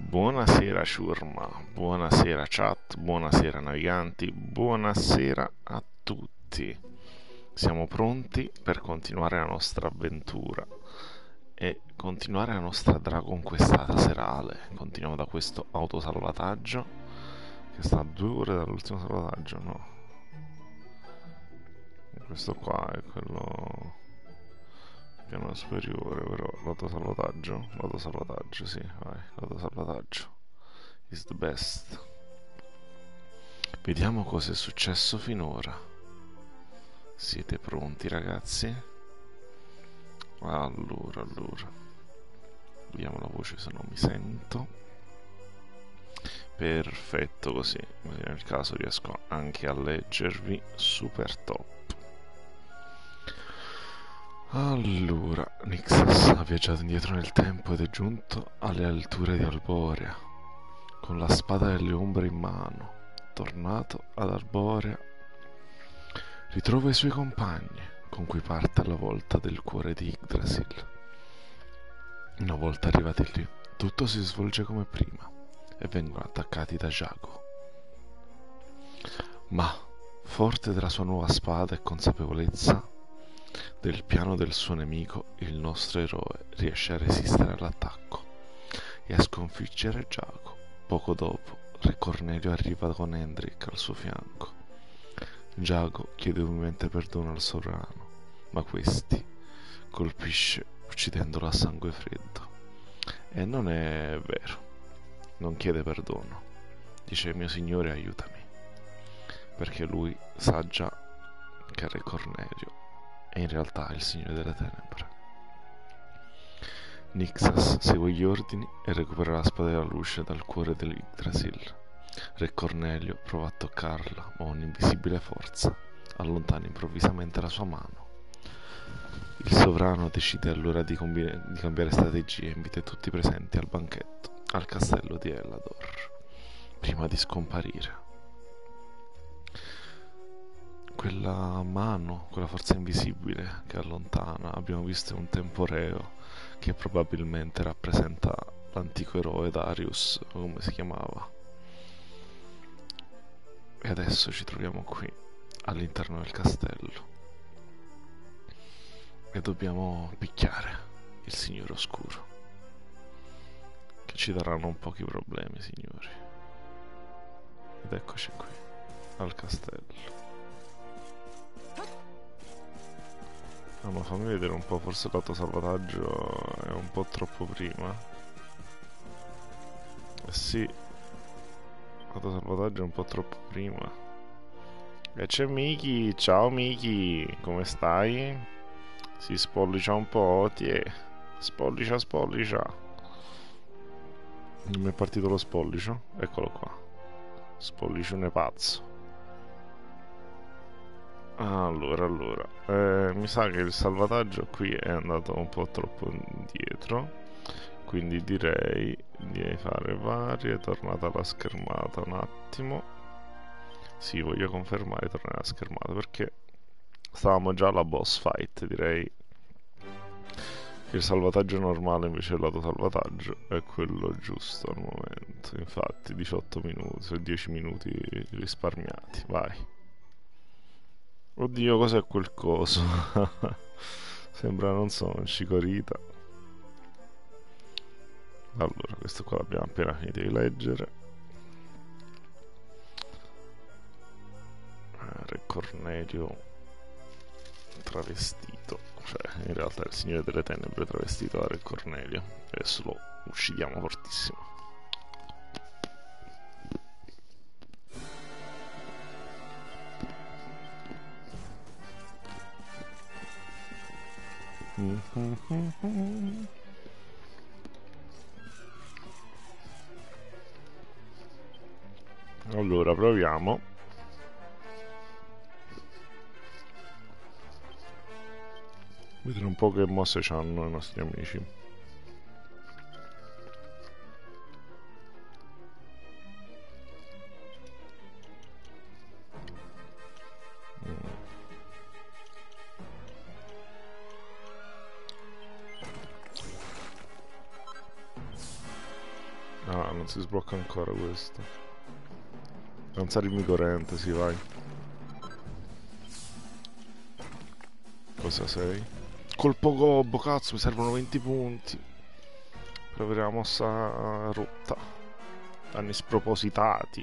Buonasera ciurma, buonasera chat, buonasera naviganti, buonasera a tutti. Siamo pronti per continuare la nostra avventura e continuare la nostra Dragon questata serale. Continuiamo da questo autosalvataggio che sta a 2 ore dall'ultimo salvataggio, no? Questo qua è quello piano superiore, però l'autosalvataggio, sì, vai, l'autosalvataggio is the best. Vediamo cosa è successo finora. Siete pronti, ragazzi? Allora. Vediamo la voce se non mi sento. Perfetto così. Nel caso riesco anche a leggervi. Super top. Allora, Nixas ha viaggiato indietro nel tempo ed è giunto alle alture di Alborea. Con la spada delle ombre in mano, tornato ad Alborea, ritrova i suoi compagni, con cui parte alla volta del cuore di Yggdrasil. Una volta arrivati lì, tutto si svolge come prima e vengono attaccati da Jago. Ma, forte della sua nuova spada e consapevolezza del piano del suo nemico, il nostro eroe riesce a resistere all'attacco e a sconfiggere Jago. Poco dopo, Re Cornelio arriva con Hendrik al suo fianco. Jago chiede umilmente perdono al sovrano, ma questi colpisce uccidendolo a sangue freddo. E non è vero, non chiede perdono. Dice: mio signore, aiutami, perché lui sa già che Re Cornelio è in realtà il signore delle tenebre. Nixas segue gli ordini e recupera la spada della luce dal cuore dell'Yggdrasil. Re Cornelio prova a toccarla, ma un'invisibile forza allontana improvvisamente la sua mano. Il sovrano decide allora di cambiare strategia e invita tutti i presenti al banchetto al castello di Elador, prima di scomparire. Quella mano, quella forza invisibile che allontana, abbiamo visto un temporeo che probabilmente rappresenta l'antico eroe Darius, come si chiamava. E adesso ci troviamo qui, all'interno del castello, e dobbiamo picchiare il Signore Oscuro, che ci daranno un pochi problemi, signori. Ed eccoci qui, al castello. Ah, ma fammi vedere un po', forse l'autosalvataggio è un po' troppo prima. Eh sì, l'autosalvataggio è un po' troppo prima. E c'è Miki, ciao Miki, come stai? Si spollicia un po', spollicia. Non mi è partito lo spollicio? Eccolo qua. Spollicione pazzo. Allora, mi sa che il salvataggio qui è andato un po' troppo indietro, quindi direi di fare varie, è tornata alla schermata un attimo. Sì, voglio confermare, tornare alla schermata perché stavamo già alla boss fight, direi che il salvataggio normale invece dell'autosalvataggio è quello giusto al momento. Infatti 18 minuti, 10 minuti risparmiati, vai. Oddio, cos'è quel coso? Sembra, non so, un cicorita. Allora, questo qua l'abbiamo appena finito di leggere. Re Cornelio travestito, cioè in realtà è il Signore delle Tenebre travestito da Re Cornelio. Adesso lo uccidiamo fortissimo. Allora, proviamo. Vedere un po' che mosse hanno i nostri amici. Ah, non si sblocca ancora questo. Non sarmi corrente, sì, vai. Cosa sei? Colpo gobbo, cazzo, mi servono 20 punti. Per avere la mossa rotta. Danni spropositati.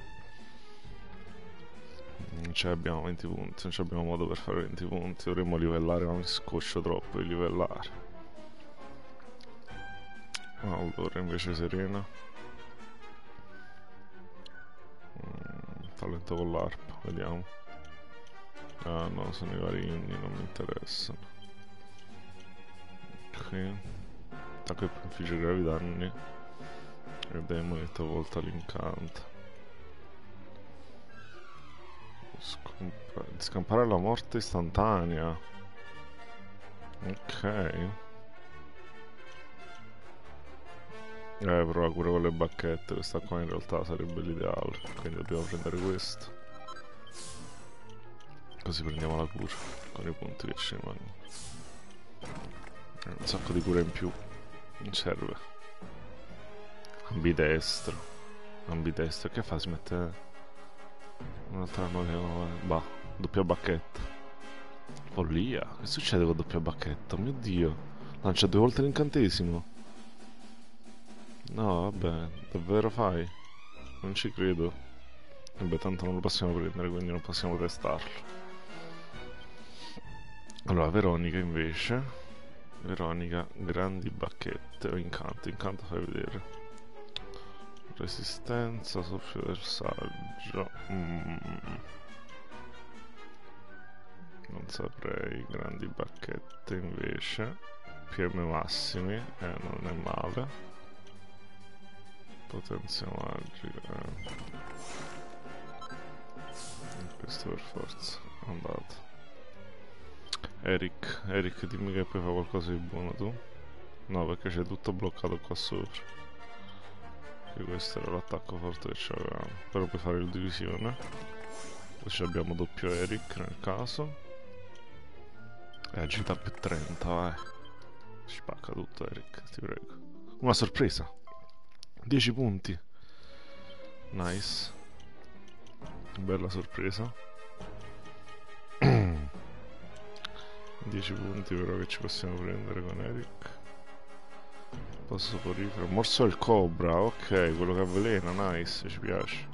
Non ce abbiamo 20 punti, non abbiamo modo per fare 20 punti. Dovremmo livellare, ma mi scoccio troppo di livellare. Allora, invece Serena. Talento con l'arpa, vediamo. Ah no, sono i vari inni, non mi interessano. Ok. Attacco e infligge gravi danni. E demoni talvolta l'incanta. Scampare la morte istantanea. Ok. Però pure con le bacchette, questa qua in realtà sarebbe l'ideale. Quindi dobbiamo prendere questo. Così prendiamo la cura con i punti che ci rimangono. Un sacco di cura in più. Non serve. Ambidestro. Ambidestro. Che fa? Si mette un'altra nota. Bah, doppia bacchetta. Follia. Che succede con doppia bacchetta? Oh mio Dio. Lancia 2 volte l'incantesimo. No, vabbè. Davvero fai? Non ci credo. Vabbè, tanto non lo possiamo prendere, quindi non possiamo testarlo. Allora, Veronica invece. Veronica, grandi bacchette o incanto. Incanto fai vedere. Resistenza, soffio del saggio. Non saprei. Grandi bacchette invece. PM massimi. Non è male. Potenzia magica. Questo per forza. Andato. Eric, dimmi che poi fa qualcosa di buono tu. No, perché c'è tutto bloccato qua sopra. Che questo era l'attacco forte che c'avevamo. Però puoi fare il divisione. Così abbiamo doppio Eric nel caso. E agita più 30, vai. Spacca tutto Eric, ti prego. Una sorpresa. 10 punti. Nice. Bella sorpresa. 10 punti però che ci possiamo prendere con Eric. Posso porifero. Morso del cobra, ok, quello che avvelena, nice, ci piace.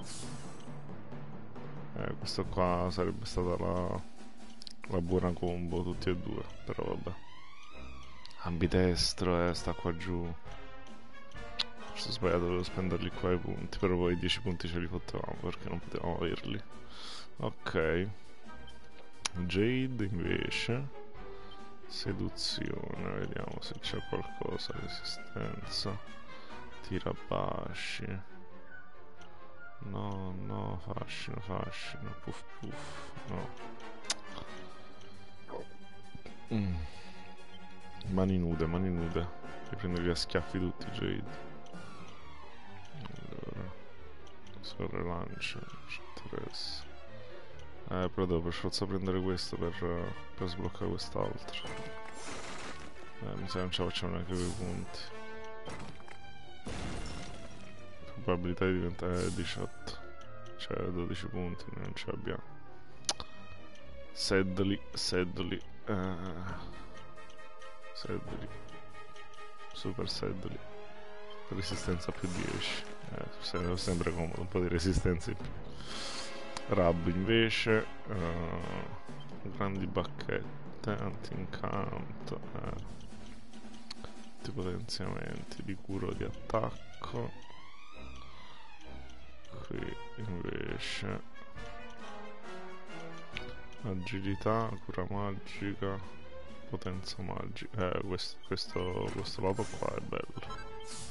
Questo qua sarebbe stata la buona combo, tutti e due, però vabbè. Ambidestro, sta qua giù. Forse ho sbagliato, dovevo spenderli qua i punti, però poi i 10 punti ce li fottevamo perché non potevamo averli. Ok. Jade invece. Seduzione, vediamo se c'è qualcosa. Resistenza. Tirabasci. No, fascino, puff puff, no. Mani nude. Li prendo via schiaffi tutti, Jade. Allora. Sorrelancia, interessa. Però devo per forza prendere questo per sbloccare quest'altro. Mi sa che non ce la facciamo neanche quei punti. Probabilità di diventare 18. Cioè 12 punti, noi non ce l'abbiamo. Sedley. Super Sedley. Resistenza più 10. Sempre comodo, un po' di resistenza in più. Rab invece. Grandi bacchette, anti-incanto. Tutti potenziamenti di cura di attacco. Qui invece agilità, cura magica, potenza magica. Questo lato qua è bello.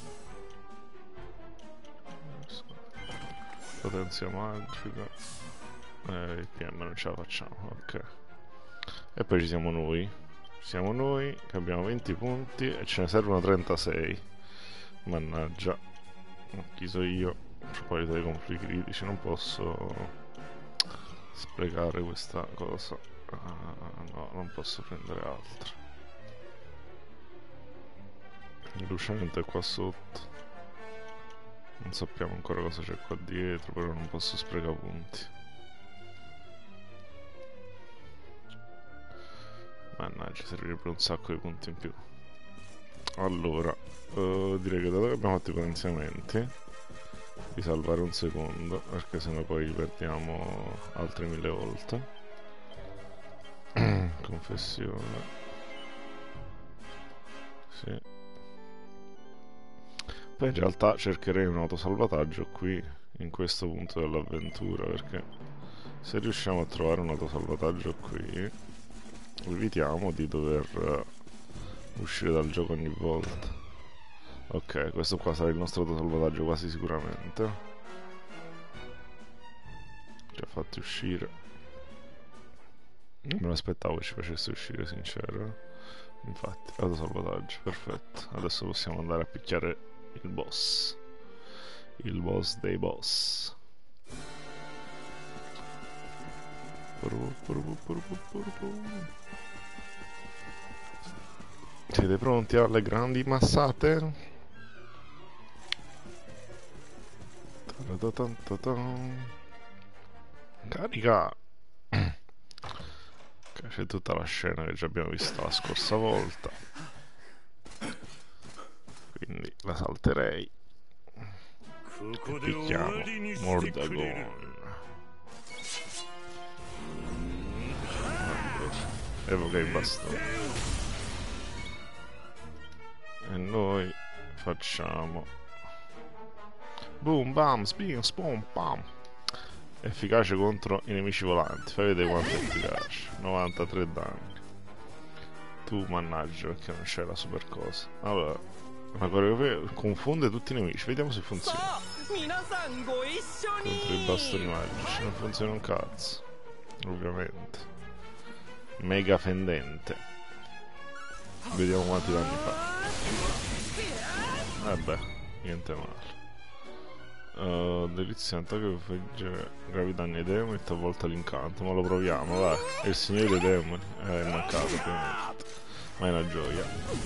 Potenza magica. Il PM non ce la facciamo, ok. E poi ci siamo noi. Siamo noi che abbiamo 20 punti e ce ne servono 36. Mannaggia. Chi so io? A proposito dei conflitti critici, non posso sprecare questa cosa. No, non posso prendere altro. Il lucente è qua sotto. Non sappiamo ancora cosa c'è qua dietro, però non posso sprecare punti. Mannaggia, servirebbe un sacco di punti in più. Allora, direi che dato che abbiamo fatto i potenziamenti, di salvare un secondo, perché sennò poi perdiamo altre 1000 volte. Confessione. Sì. Poi in realtà cercherei un autosalvataggio qui, in questo punto dell'avventura, perché se riusciamo a trovare un autosalvataggio qui, evitiamo di dover uscire dal gioco ogni volta. Ok, questo qua sarà il nostro autosalvataggio quasi sicuramente. Ci ha fatti uscire. Non me l'aspettavo che ci facesse uscire, sincero. Infatti, autosalvataggio, perfetto. Adesso possiamo andare a picchiare il boss. Il boss dei boss. Siete pronti alle grandi massate? Carica! C'è tutta la scena che già abbiamo visto la scorsa volta, quindi la salterei. E picchiamo Mordagon. Allora, evoca i bastoni e noi facciamo boom bam spin spawn pam. Efficace contro i nemici volanti. Fai vedere quanto è efficace. 93 danni. Tu mannaggia, perché non c'è la super cosa. Allora, la coreografia confonde tutti i nemici. Vediamo se funziona. Contro i bastoni magici non funziona un cazzo, ovviamente. Mega fendente. Vediamo quanti danni fa. Vabbè, niente male. Delizia un attacco che infligge gravi danni ai demoni e talvolta l'incanto, ma lo proviamo, vai. È il signore dei demoni. È mancato ovviamente, ma è una gioia.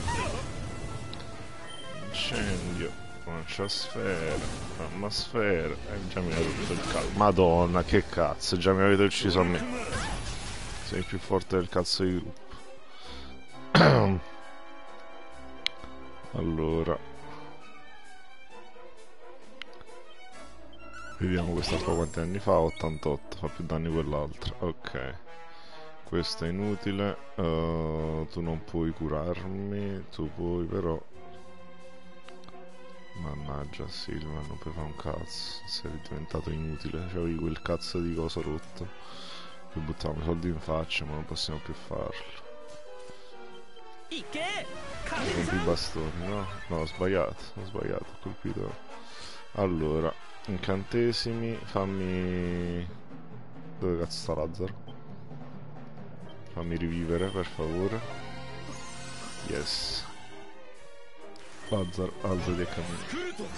Incendio, lanciasfera, atmosfera. Già mi avete tutto il cazzo. Madonna, che cazzo, già mi avete ucciso a me. Sei più forte del cazzo di gruppo. Allora, vediamo questa qua quanti anni fa. 88, fa più danni quell'altra. Ok, questo è inutile. Tu non puoi curarmi. Tu puoi però. Mannaggia Silva, non puoi fare un cazzo. Sei diventato inutile. C'avevi quel cazzo di coso rotto. Poi buttiamo i soldi in faccia, ma non possiamo più farlo. Rompi i bastoni, no? No, ho sbagliato, ho colpito. Allora, incantesimi, fammi... Dove cazzo sta Lazzaro? Fammi rivivere, per favore. Yes. Lazzaro, alzati e cammina.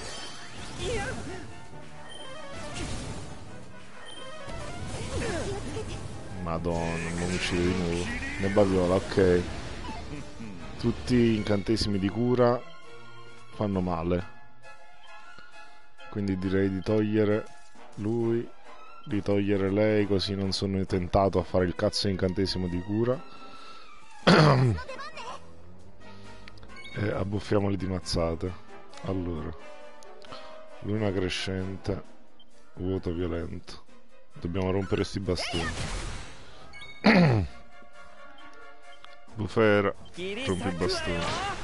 Madonna, non mi uccide di nuovo. Nebaviola, ok. Tutti gli incantesimi di cura fanno male. Quindi direi di togliere lui, di togliere lei, così non sono tentato a fare il cazzo di incantesimo di cura. E abbuffiamoli di mazzate. Allora, luna crescente, vuoto violento. Dobbiamo rompere sti bastoni. Bufera, rompi i bastoni.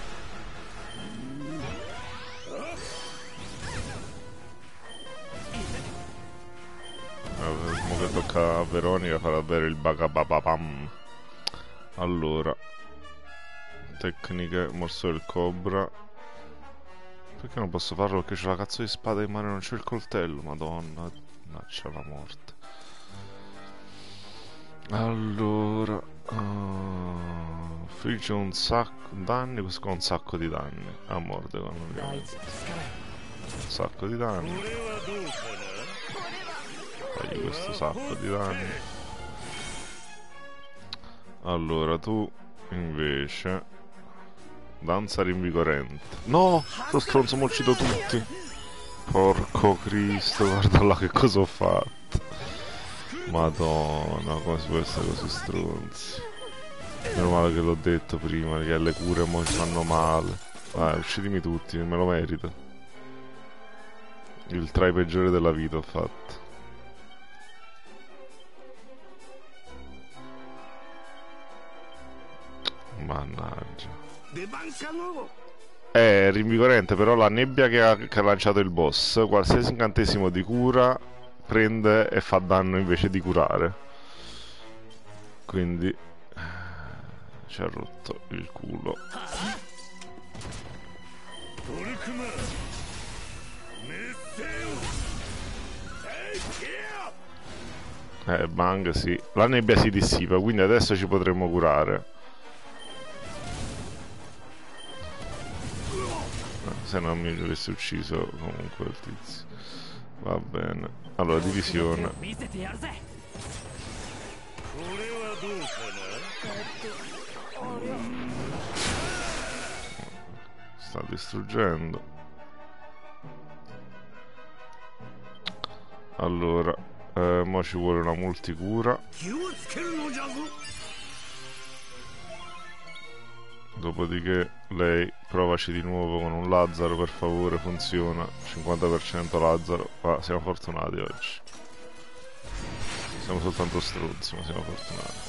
Mo che tocca a Veronica far avere il bagabababam. Allora, tecniche, morso del cobra. Perché non posso farlo? Perché c'ho la cazzo di spada in mano e non c'è il coltello. Madonna, c'è la morte. Allora, frigge un sacco danni, questo qua ha un sacco di danni. A Mordegon ovviamente. Un sacco di danni. Fagli questo sacco di danni. Allora tu invece danza rinvigorente. No, lo stronzo m'ho ucciso tutti. Porco Cristo, guarda là che cosa ho fatto. Madonna, come si può essere così stronzi. Meno male che l'ho detto prima, che le cure mo mi fanno male. Vai, uccidimi tutti, me lo merito. Il try peggiore della vita ho fatto. Mannaggia. È rinvigorente, però la nebbia che ha lanciato il boss, qualsiasi incantesimo di cura prende e fa danno invece di curare. Quindi ci ha rotto il culo. Bang, sì. La nebbia si dissipa, quindi adesso ci potremo curare. Se non mi avessi ucciso comunque il tizio. Va bene. Allora, divisione. Sta distruggendo. Allora, mo ci vuole una multicura. Dopodiché lei provaci di nuovo con un Lazzaro, per favore, funziona. 50% Lazzaro. Ah, siamo fortunati oggi. Siamo soltanto stronzi, ma siamo fortunati.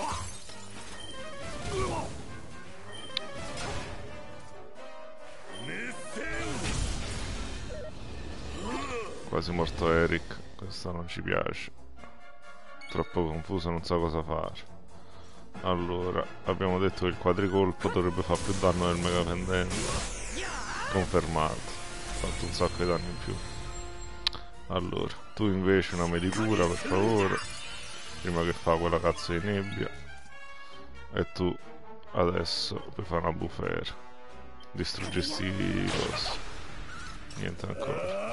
Quasi morto Eric, questa non ci piace. Troppo confuso, non so cosa fare. Allora, abbiamo detto che il quadricolpo dovrebbe fare più danno del mega pendente. Confermato. Ha fatto un sacco di danni in più. Allora, tu invece una medicura per favore. Prima che fa quella cazzo di nebbia. E tu adesso puoi fare una bufera. Distruggersi i cosi. Niente ancora.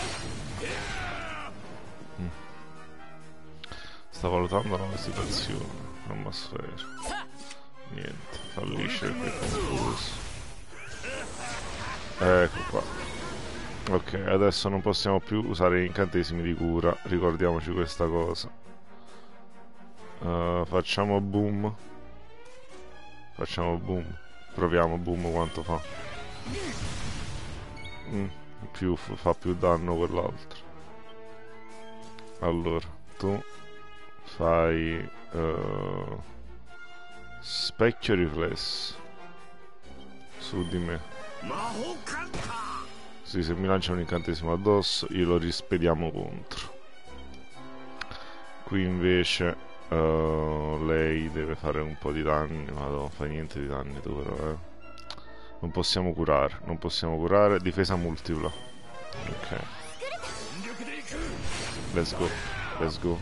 Sta valutando la situazione. Atmosfera. Niente, fallisce perché è confuso. Ecco qua. Ok, adesso non possiamo più usare gli incantesimi di cura. Ricordiamoci questa cosa. Facciamo boom. Facciamo boom. Proviamo boom quanto fa. Fa più danno quell'altro. Allora, tu fai specchio riflesso su di me. Sì, se mi lancia un incantesimo addosso io lo rispediamo contro. Qui invece lei deve fare un po' di danni, ma non fa niente di danni tu però. Non possiamo curare, non possiamo curare. Difesa multipla. Ok. Let's go, let's go.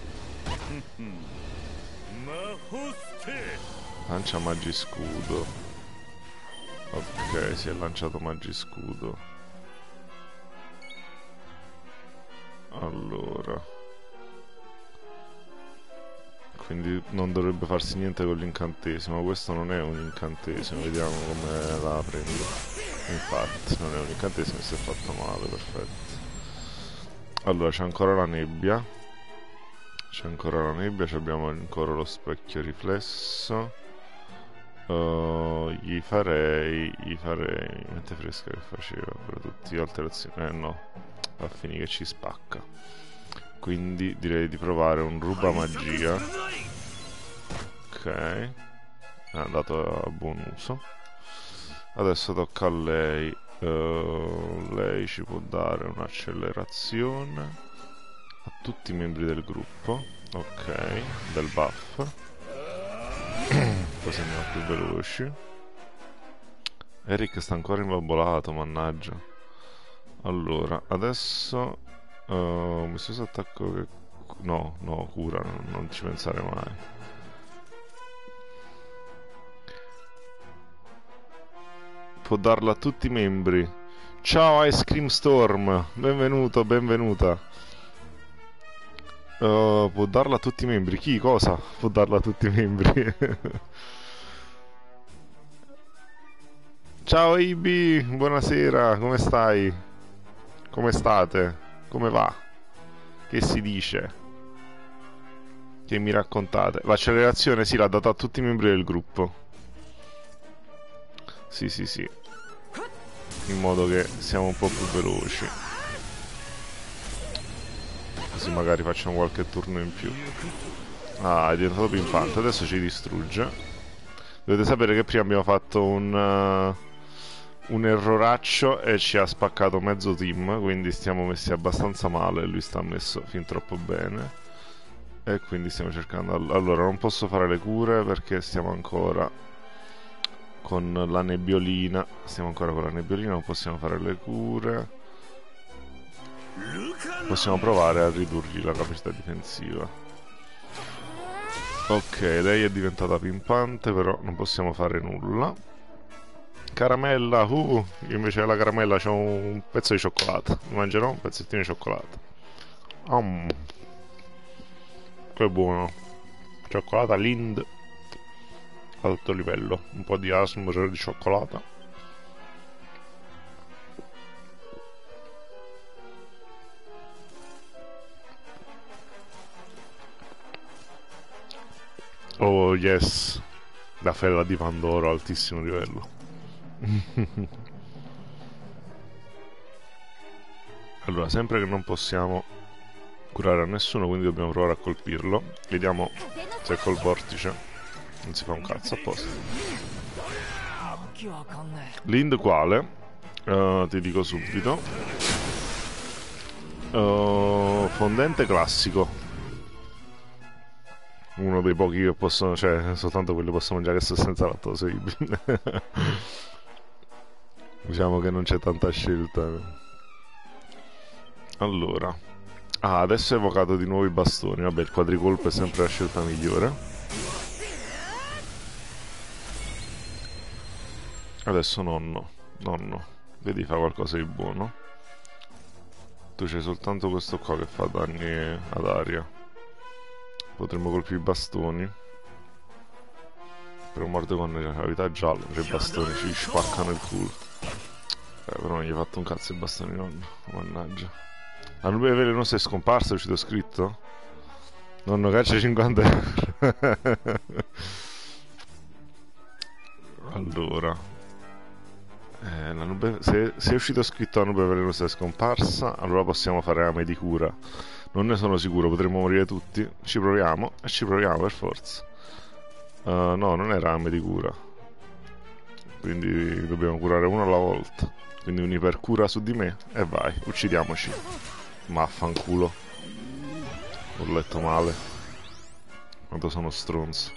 Lancia Magiscudo. Ok, si è lanciato Magiscudo. Allora, quindi non dovrebbe farsi niente con l'incantesimo. Questo non è un incantesimo, vediamo come la prendo. Infatti non è un incantesimo, si è fatto male, perfetto. Allora, c'è ancora la nebbia. C'è ancora la nebbia, abbiamo ancora lo specchio riflesso. Gli farei mente fresca che faceva per tutti gli alterazioni. No, va a finire che ci spacca. Quindi direi di provare un ruba magia. Ok, è andato a buon uso. Adesso tocca a lei. Lei ci può dare un'accelerazione a tutti i membri del gruppo. Ok, del buff. Così andiamo più veloci. Eric sta ancora imbambolato, mannaggia. Allora, adesso questo attacco che... No, cura, non ci pensare mai. Può darla a tutti i membri. Ciao Ice Cream Storm, benvenuto, benvenuta. Può darla a tutti i membri. Chi? Cosa? Può darla a tutti i membri. Ciao Ibi, buonasera, come stai? Come state? Come va? Che si dice? Che mi raccontate? L'accelerazione sì, l'ha data a tutti i membri del gruppo. Sì, sì, sì. In modo che siamo un po' più veloci. Così magari facciamo qualche turno in più. Ah, è diventato pimpante. Adesso ci distrugge. Dovete sapere che prima abbiamo fatto un erroraccio e ci ha spaccato mezzo team. Quindi stiamo messi abbastanza male. Lui sta messo fin troppo bene. E quindi stiamo cercando... Allora, non posso fare le cure perché stiamo ancora con la nebbiolina. Stiamo ancora con la nebbiolina, non possiamo fare le cure. Possiamo provare a ridurgli la capacità difensiva. Ok, lei è diventata pimpante, però non possiamo fare nulla. Caramella, io invece della caramella c'ho un pezzo di cioccolato. Mi mangerò un pezzettino di cioccolato. Che buono. Cioccolata Lind alto livello. Un po' di asmr di cioccolata. Oh yes. La fella di Pandoro, altissimo livello. Allora, sempre che non possiamo curare a nessuno, quindi dobbiamo provare a colpirlo. Vediamo se col vortice non si fa un cazzo apposta. Lind quale? Ti dico subito. Fondente classico. Uno dei pochi che possono, cioè soltanto quelli che possono mangiare senza lattosio. Diciamo che non c'è tanta scelta. Allora, adesso è evocato di nuovo i bastoni. Vabbè, il quadricolpo è sempre la scelta migliore. Adesso nonno, vedi fa qualcosa di buono. Tu c'hai soltanto questo qua che fa danni ad aria. Potremmo colpire i bastoni. Per un morte con la vita gialla, i bastoni ci spaccano il culo. Però non gli hai fatto un cazzo i bastoni, nonno. Mannaggia. La nube velenosa è scomparsa, è uscito scritto? Nonno, caccia 50 euro. Allora. La nube, se è uscito scritto la nube velenosa è scomparsa, allora possiamo fare rame di cura. Non ne sono sicuro, potremmo morire tutti. Ci proviamo, e ci proviamo per forza. No, non è rame di cura. Quindi dobbiamo curare uno alla volta. Quindi un'ipercura su di me e vai, uccidiamoci. Maffanculo. Ho letto male. Quanto sono stronzo.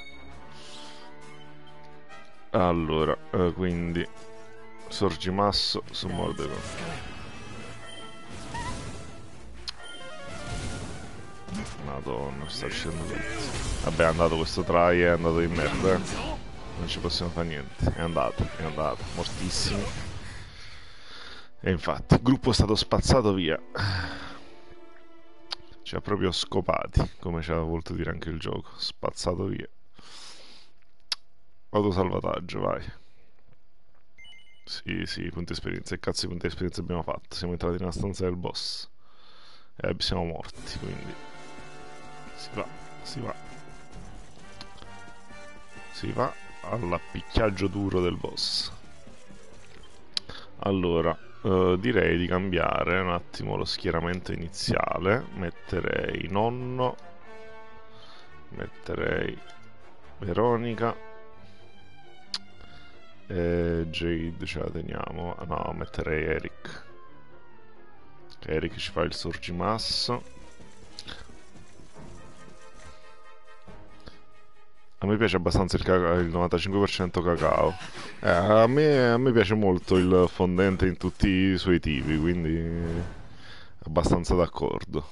Allora, quindi Sorgimasso su Mordegon. Madonna, sta uscendo tutto. Vabbè, è andato questo try, è andato in merda. Non ci possiamo fare niente. È andato, mortissimo. E infatti, il gruppo è stato spazzato via. Ci ha proprio scopati, come ci aveva voluto dire anche il gioco. Spazzato via. Autosalvataggio, vai. Sì, punti esperienza. Che cazzo di punti esperienza abbiamo fatto? Siamo entrati nella stanza del boss. E siamo morti, quindi... Si va all'appicchiaggio duro del boss. Allora, direi di cambiare un attimo lo schieramento iniziale. Metterei nonno. Metterei Veronica. Jade ce la teniamo. No, metterei Eric. Eric ci fa il sorgimasso. A me piace abbastanza il 95% cacao. A me piace molto il fondente in tutti i suoi tipi, quindi abbastanza d'accordo.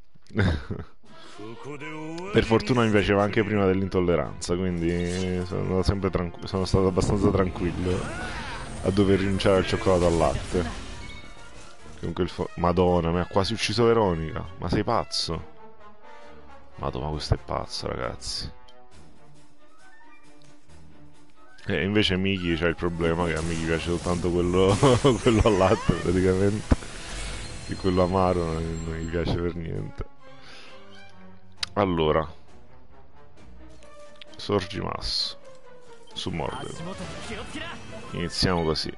Per fortuna mi piaceva anche prima dell'intolleranza, quindi sono stato abbastanza tranquillo a dover rinunciare al cioccolato al latte. Comunque Madonna, mi ha quasi ucciso Veronica. Ma sei pazzo? Madonna, ma questo è pazzo, ragazzi. E invece Miki c'ha il problema che a Miki piace soltanto quello al latte, praticamente. Di quello amaro non gli piace per niente. Allora, Sorgimasso su Mordor. Iniziamo così.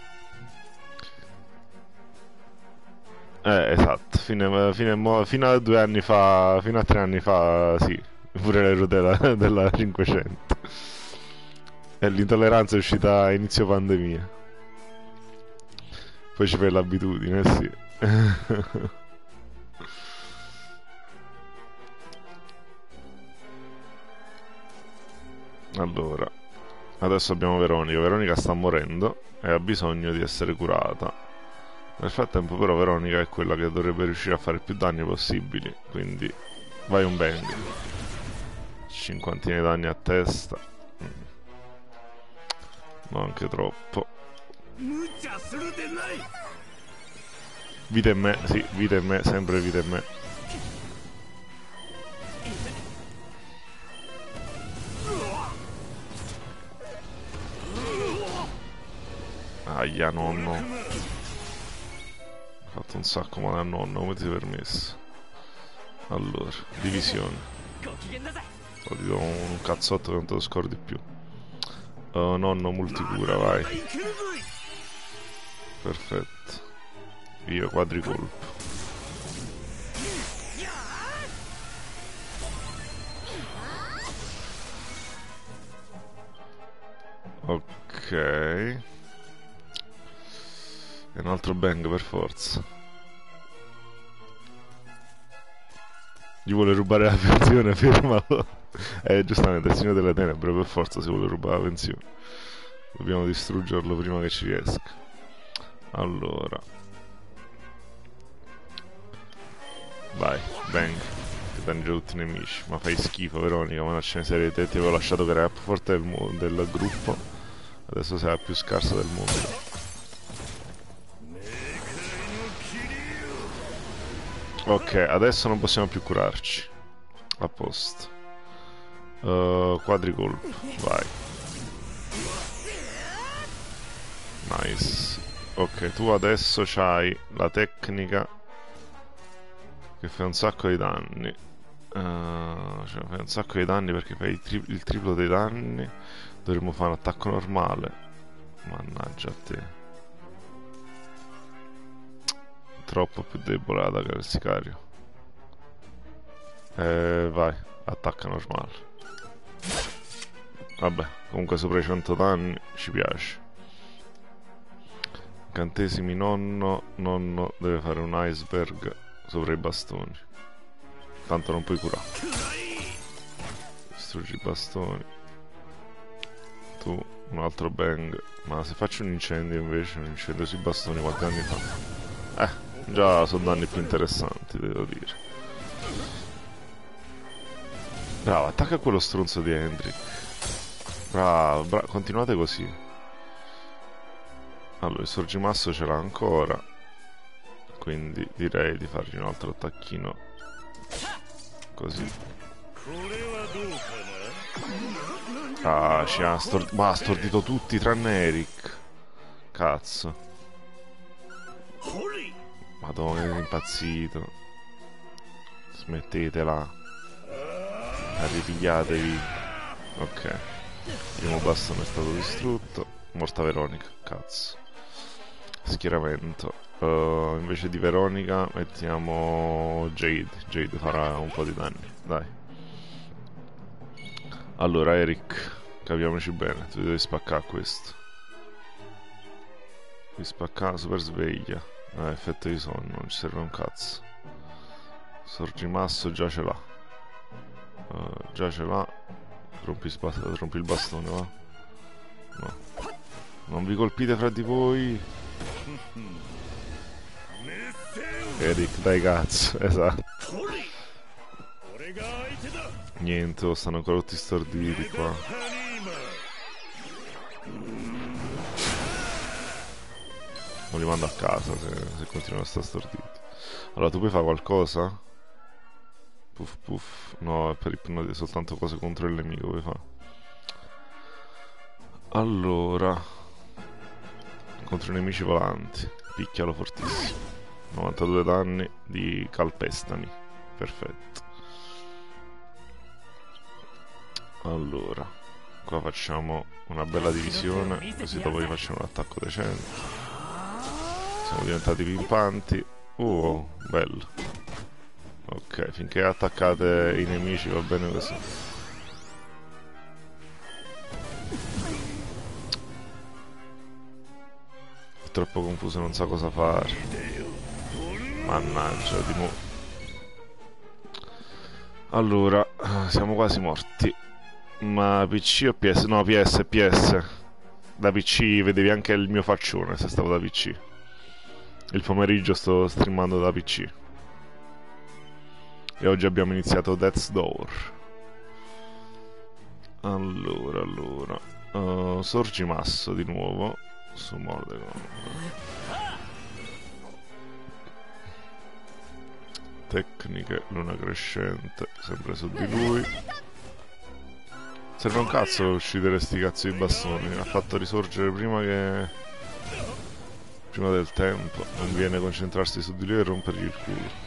Esatto, fino a 2 anni fa, fino a 3 anni fa, sì, pure l'ero della 500. E l'intolleranza è uscita a inizio pandemia. Poi ci fai l'abitudine, sì. Allora, adesso abbiamo Veronica. Veronica sta morendo e ha bisogno di essere curata. Nel frattempo però Veronica è quella che dovrebbe riuscire a fare più danni possibili, quindi vai un bang. 50 di danni a testa. No, anche troppo. Vita e me, sì, vita e me, sempre vita e me. Aia, nonno. Ho fatto un sacco male a nonno, come ti sei permesso? Allora, divisione. Ti do un cazzotto che non te lo scordi più. Nonno multicura, vai. Perfetto. Io quadricolpo. Ok. E un altro bang per forza. Gli vuole rubare la pensione, fermalo. Giustamente, il Signore delle Tenebre per forza si vuole rubare la pensione. Dobbiamo distruggerlo prima che ci riesca. Allora. Vai, bang. Ti danni già tutti i nemici. Ma fai schifo, Veronica, ma non ce ne sarete. Ti avevo lasciato che era la più forte del gruppo. Adesso sei la più scarsa del mondo. Ok, adesso non possiamo più curarci. A posto. Quadricolpo, vai. Nice. Ok, tu adesso c'hai la tecnica che fa un sacco di danni. Cioè, fai un sacco di danni perché fai il triplo dei danni. Dovremmo fare un attacco normale. Mannaggia a te. Troppo più debole da sicario. Vai, attacca normale. Vabbè, comunque sopra i 100 danni ci piace. Incantesimi nonno. Nonno deve fare un iceberg sopra i bastoni. Tanto non puoi curare. Distruggi i bastoni. Tu un altro bang. Ma se faccio un incendio invece, un incendio sui bastoni quanti anni fa? Già sono danni più interessanti, devo dire. Bravo, attacca quello stronzo di Hendrik. Bravo, bravo, continuate così. Allora, il sorgimasso ce l'ha ancora. Quindi direi di fargli un altro attacchino. Così. Ah, ci ha stordito. Ma ha stordito tutti tranne Eric. Cazzo. Madonna, è impazzito. Smettetela. Ripigliatevi. Ok. Il primo bastone è stato distrutto. Morta Veronica. Cazzo. Schieramento. Invece di Veronica mettiamo Jade. Jade farà un po' di danni. Dai. Allora Eric, capiamoci bene. Tu devi spaccare questo. Devi spaccare super sveglia. Effetto di sonno, non ci serve un cazzo. Sorgimasso già ce l'ha. Già ce l'ha. Rompi il bastone, va? No. Non vi colpite fra di voi. Eric, dai cazzo, esatto. Niente, stanno ancora tutti storditi qua. Non li mando a casa se continuano a stare storditi. Allora, tu puoi fare qualcosa? Puff puff. No, è per ipnotizzare soltanto cose contro il nemico puoi fare. Allora, contro i nemici volanti. Picchialo fortissimo. 92 danni di calpestami. Perfetto. Allora, qua facciamo una bella divisione, così dopo gli facciamo un attacco decente. Siamo diventati pimpanti. Bello. Ok, finché attaccate i nemici va bene così. È troppo confuso, non sa cosa fare. Mannaggia, di nuovo. Allora, siamo quasi morti. Ma PC o PS? No, PS, PS. Da PC vedevi anche il mio faccione se stavo da PC. Il pomeriggio sto streamando da PC. E oggi abbiamo iniziato Death's Door. Allora. Sorgimasso di nuovo. Su Mordegon. Tecniche, luna crescente, sempre su di lui. Serve un cazzo per uccidere sti cazzo di bastoni. Ha fatto risorgere prima del tempo. Non viene a concentrarsi su di lui e rompergli il culo.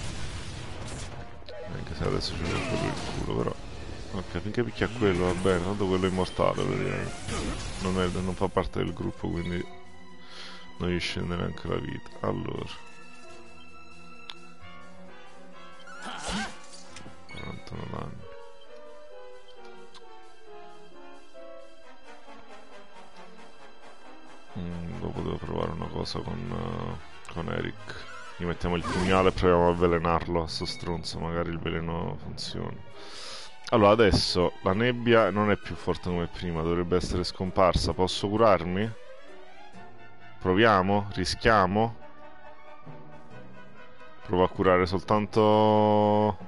Anche se adesso ci rompe lui il culo, però. Ok, finché picchia quello va bene, tanto quello è immortale praticamente. Non fa parte del gruppo, quindi non gli scende neanche la vita. Allora. 49 anni. Dopo devo provare una cosa con Eric. Gli mettiamo il pugnale e proviamo a avvelenarlo a sto stronzo, magari il veleno funziona. Allora adesso la nebbia non è più forte come prima, dovrebbe essere scomparsa. Posso curarmi? Proviamo? Rischiamo? Provo a curare soltanto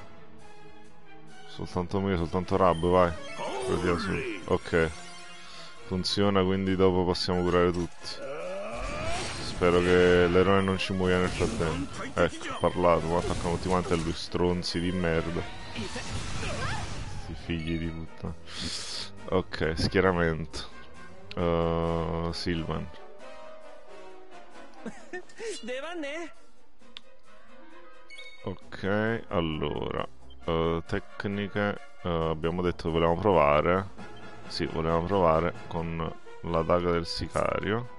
me, soltanto Rab, vai. Ok. Funziona, quindi dopo possiamo curare tutti. Spero che l'eroe non ci muoia nel frattempo. Ecco, ho parlato, ma attaccano tutti quanti a lui, stronzi di merda. Sti figli di puttana. Ok, schieramento. Sylvan. Ok, allora. Tecniche. Abbiamo detto che volevamo provare. Sì, volevamo provare con la daga del sicario.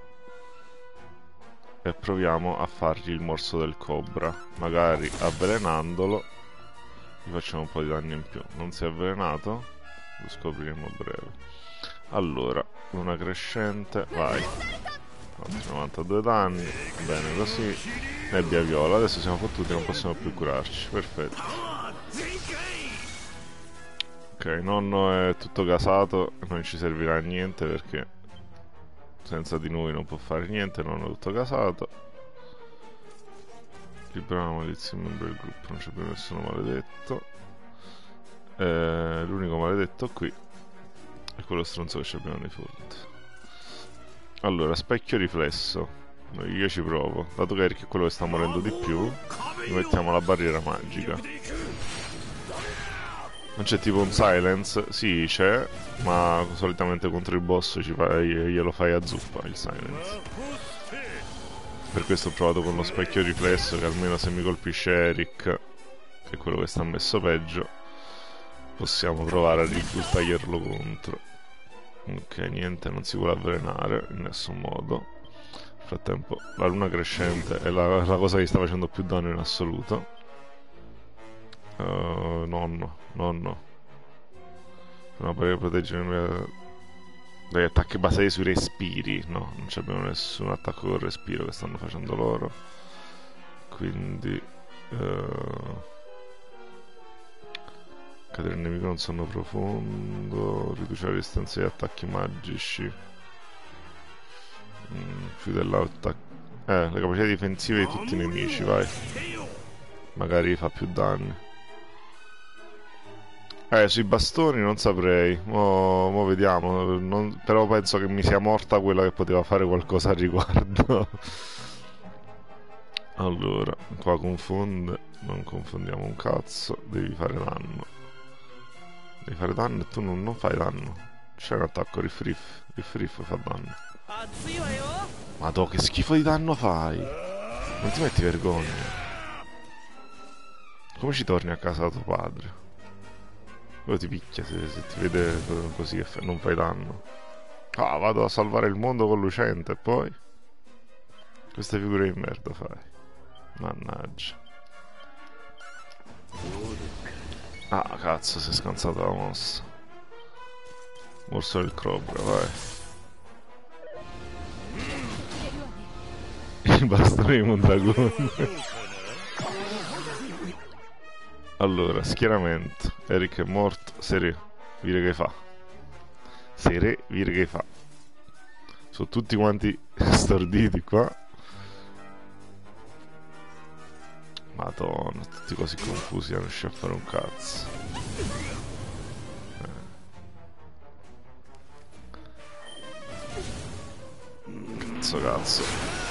E proviamo a fargli il morso del cobra. Magari avvelenandolo gli facciamo un po' di danni in più. Non si è avvelenato? Lo scopriremo a breve. Allora, luna crescente, vai. 92 danni, bene così. Nebbia viola, adesso siamo fottuti, non possiamo più curarci. Perfetto. Ok, nonno è tutto gasato, non ci servirà a niente perché senza di noi non può fare niente, nonno è tutto gasato. Liberiamo la maledizione membro del gruppo, non c'è più nessuno maledetto. L'unico maledetto qui è quello stronzo che abbiamo nei fonti. Allora, specchio riflesso. Io ci provo. Dato che Eric è quello che sta morendo di più, gli mettiamo la barriera magica. Non c'è tipo un silence? Sì, c'è, ma solitamente contro il boss glielo fai a zuppa il silence. Per questo ho provato con lo specchio riflesso, che almeno se mi colpisce Eric, che è quello che sta messo peggio, possiamo provare a ributtarglielo contro. Ok, niente, non si vuole avvelenare in nessun modo. Nel frattempo la luna crescente è la cosa che sta facendo più danno in assoluto. Nonno. No, per proteggere dagli attacchi basati sui respiri. No, non abbiamo nessun attacco col respiro che stanno facendo loro. Quindi cadere il nemico in un sonno profondo, riduce la resistenza agli attacchi magici. Più dell'attacco. Le capacità difensive di tutti i nemici, vai. Magari fa più danni. Sui bastoni non saprei. Mo vediamo. Però penso che mi sia morta quella che poteva fare qualcosa al riguardo. Allora, qua confonde. Non confondiamo un cazzo. Devi fare danno. Devi fare danno e tu non fai danno. C'è un attacco riff fa danno. Madò, che schifo di danno fai. Non ti metti vergogna? Come ci torni a casa da tuo padre? Lui ti picchia se ti vede così e non fai danno. Ah, vado a salvare il mondo con Lucente e poi? Queste figure di merda fai. Mannaggia. Ah, cazzo, si è scansata la mossa. Morso del Cobra, vai. Il bastone di Mondragone. Allora, schieramento. Eric è morto. Sere, vire che fa. Sere, vire che fa. Sono tutti quanti storditi qua. Madonna, tutti così confusi, non riesce a fare un cazzo. Cazzo.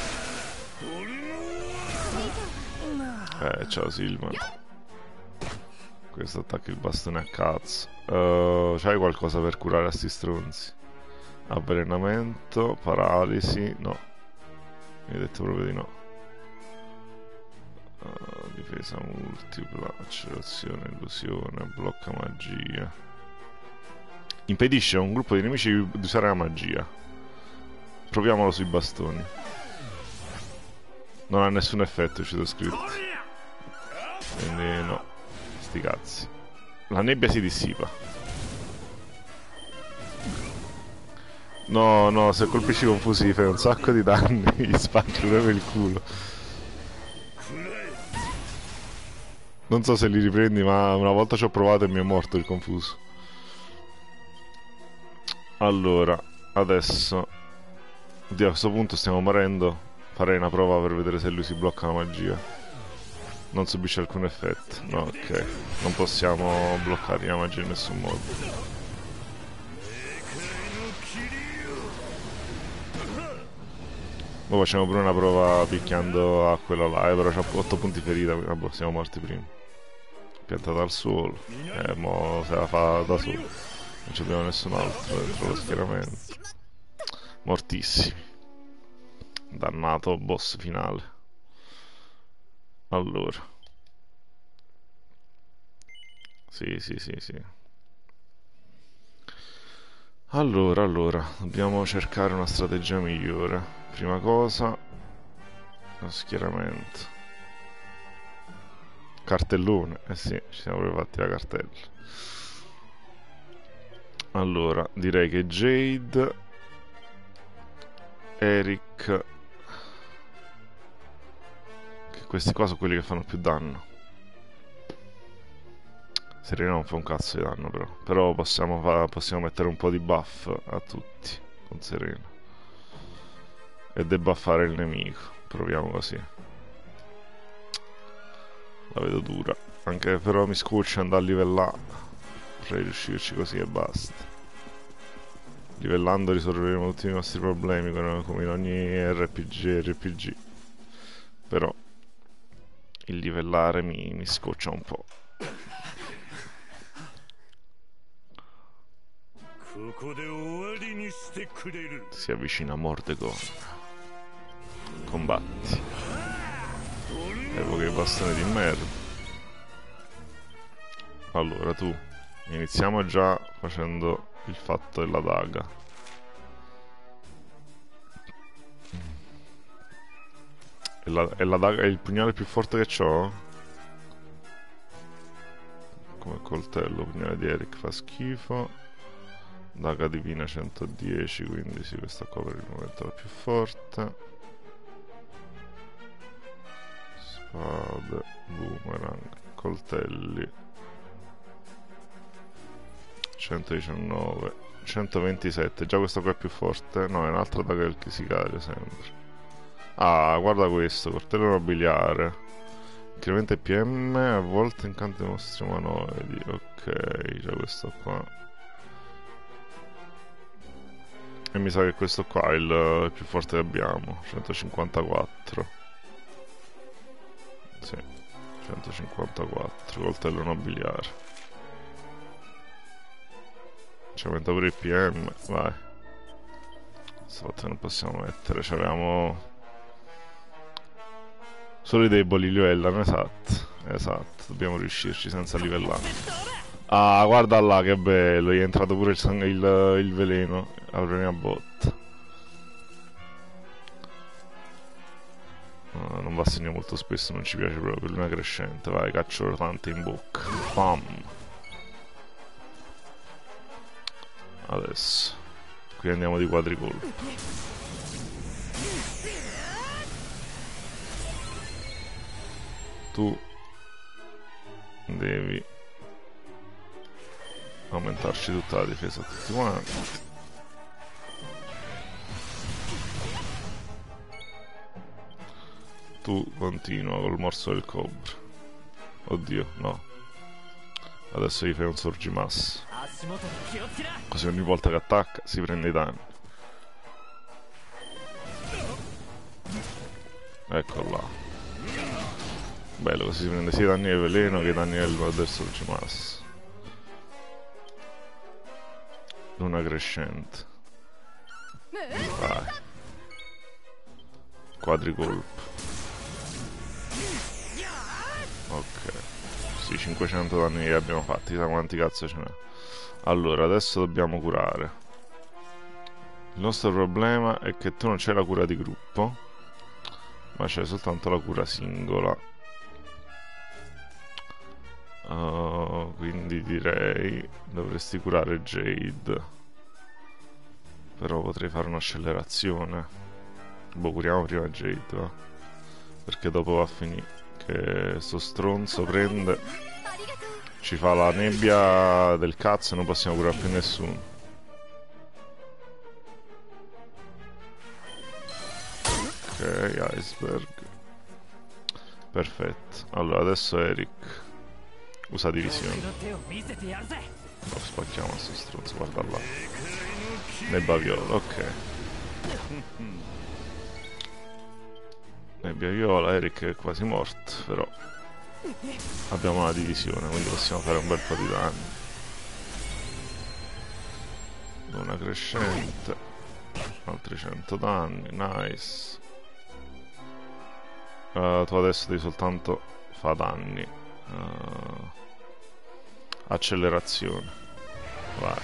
Ciao Silman. Questo attacca il bastone a cazzo. C'hai qualcosa per curare a sti stronzi? Avvelenamento, paralisi, no. Mi hai detto proprio di no. Difesa multipla, accelerazione, illusione, blocca magia. Impedisce a un gruppo di nemici di usare la magia. Proviamolo sui bastoni. Non ha nessun effetto, ci sono scritto. Quindi no. Sti cazzi. La nebbia si dissipa. No, no, se colpisci confusi gli fai un sacco di danni. Gli spacchi proprio il culo. Non so se li riprendi, ma una volta ci ho provato e mi è morto il confuso. Allora, adesso... Oddio, a questo punto stiamo morendo. Farei una prova per vedere se lui si blocca la magia. Non subisce alcun effetto. No, ok. Non possiamo bloccare la magia in nessun modo. Ora facciamo pure una prova picchiando a quello là, però c'ha 8 punti ferita, vabbè, siamo morti prima. Piantata al suolo. Mo se la fa da solo. Non abbiamo nessun altro dentro lo schieramento. Mortissimi. Dannato boss finale. Allora. Sì. Allora, dobbiamo cercare una strategia migliore. Prima cosa, lo schieramento. Cartellone, eh sì, ci siamo proprio fatti la cartella. Allora, direi che Jade, Eric, che questi qua sono quelli che fanno più danno. Serena non fa un cazzo di danno però possiamo mettere un po' di buff a tutti con Serena e debuffare il nemico. Proviamo così. La vedo dura, anche però mi scoccia andare a livellare. Potrei riuscirci così e basta. Livellando risolveremo tutti i nostri problemi come in ogni RPG. Però il livellare mi scoccia un po'. Si avvicina Mordegon. Combatti. Evoca il bastone di merda. Allora tu. Iniziamo già facendo il fatto della daga. È la daga, è il pugnale più forte che ho? Come coltello, pugnale di Eric fa schifo. Daga divina 110, quindi sì, questa qua per il momento è la più forte. Spade, boomerang, coltelli 119, 127, già questa qua è più forte. No, è un'altra daga del Chisicario sempre. Ah, guarda questo, coltello nobiliare. Incrementa il PM, a volte incanta i mostri umanoidi. Ok, già questo qua. E mi sa che questo qua è il più forte che abbiamo. 154. Sì, 154. Coltello nobiliare. Ci aumenta pure il PM. Vai. Stavolta non possiamo mettere. C'avevamo Solo i deboli livellano, esatto. Esatto, dobbiamo riuscirci senza livellare. Ah, guarda là, che bello, gli è entrato pure il veleno alla prima botta. Non va a segno molto spesso, non ci piace proprio, luna crescente, vai, caccio tante in bocca. Pam. Adesso. Qui andiamo di quadricolpo. Tu devi aumentarci tutta la difesa a tutti quanti. Tu continua col morso del cobra. Oddio, no. Adesso gli fai un sorgimasso. Così ogni volta che attacca si prende i danni. Ecco là. Bello, così si prende sia i danni del veleno che i danni del sorgimasso. Luna crescente. Vai. Quadricolpo. Ok. Sì, 500 danni che abbiamo fatti, chissà quanti cazzo ce n'è. Allora, adesso dobbiamo curare. Il nostro problema è che tu non c'hai la cura di gruppo, ma c'è soltanto la cura singola. Quindi direi dovresti curare Jade. Però potrei fare un'accelerazione. Boh, curiamo prima Jade, va? Perché dopo va a finire che sto stronzo prende, ci fa la nebbia del cazzo e non possiamo curare più nessuno. Ok, iceberg. Perfetto. Allora adesso Eric usa divisione. Lo spacchiamo a sto stronzo, guarda là. Nebbia viola, ok. Nebbia viola, Eric è quasi morto, però abbiamo una divisione, quindi possiamo fare un bel po' di danni. Luna crescente, altri 100 danni, nice. Tu adesso devi soltanto fare danni. Accelerazione. Vai.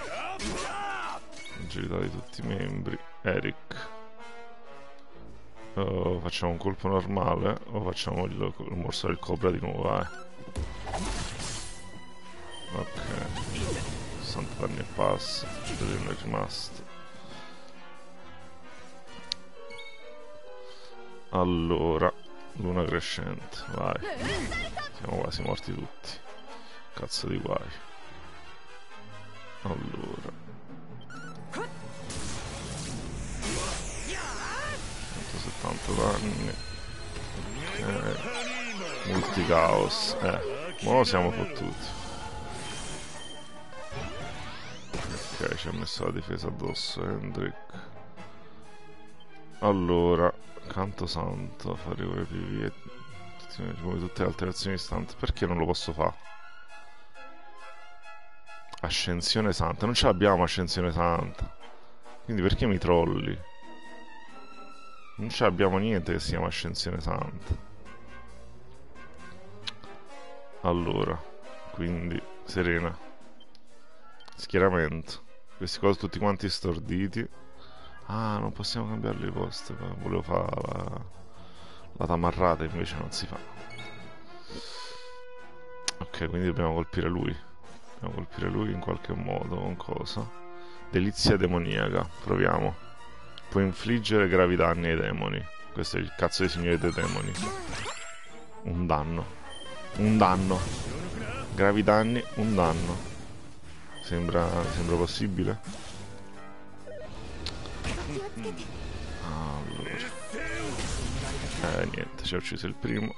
Agilità di tutti i membri. Eric. Facciamo un colpo normale o facciamo il morso del cobra di nuovo, vai. Ok. 60 danni e passa. Vedete, è rimasto. Allora, luna crescente, vai. Siamo quasi morti tutti. Cazzo di guai. Allora. 170 danni. Multicaos. Ora siamo fottuti. Ok, ci ha messo la difesa addosso Hendrik. Allora, canto santo, fare ore PV e come tutte le altre azioni istanti. Perché non lo posso fare? Ascensione santa. Non ce l'abbiamo ascensione santa. Quindi perché mi trolli? Non ce l'abbiamo niente che si chiama ascensione santa. Allora, quindi Serena. Schieramento. Questi qua tutti quanti storditi. Ah, non possiamo cambiarli i posti. Volevo fare la tamarrata, invece non si fa. Ok, quindi dobbiamo colpire lui. Dobbiamo colpire lui in qualche modo. Con cosa? Delizia demoniaca. Proviamo. Può infliggere gravi danni ai demoni. Questo è il cazzo di signore dei demoni. Un danno. Un danno. Gravi danni, un danno. Sembra possibile? Allora. Niente, ci ha ucciso il primo.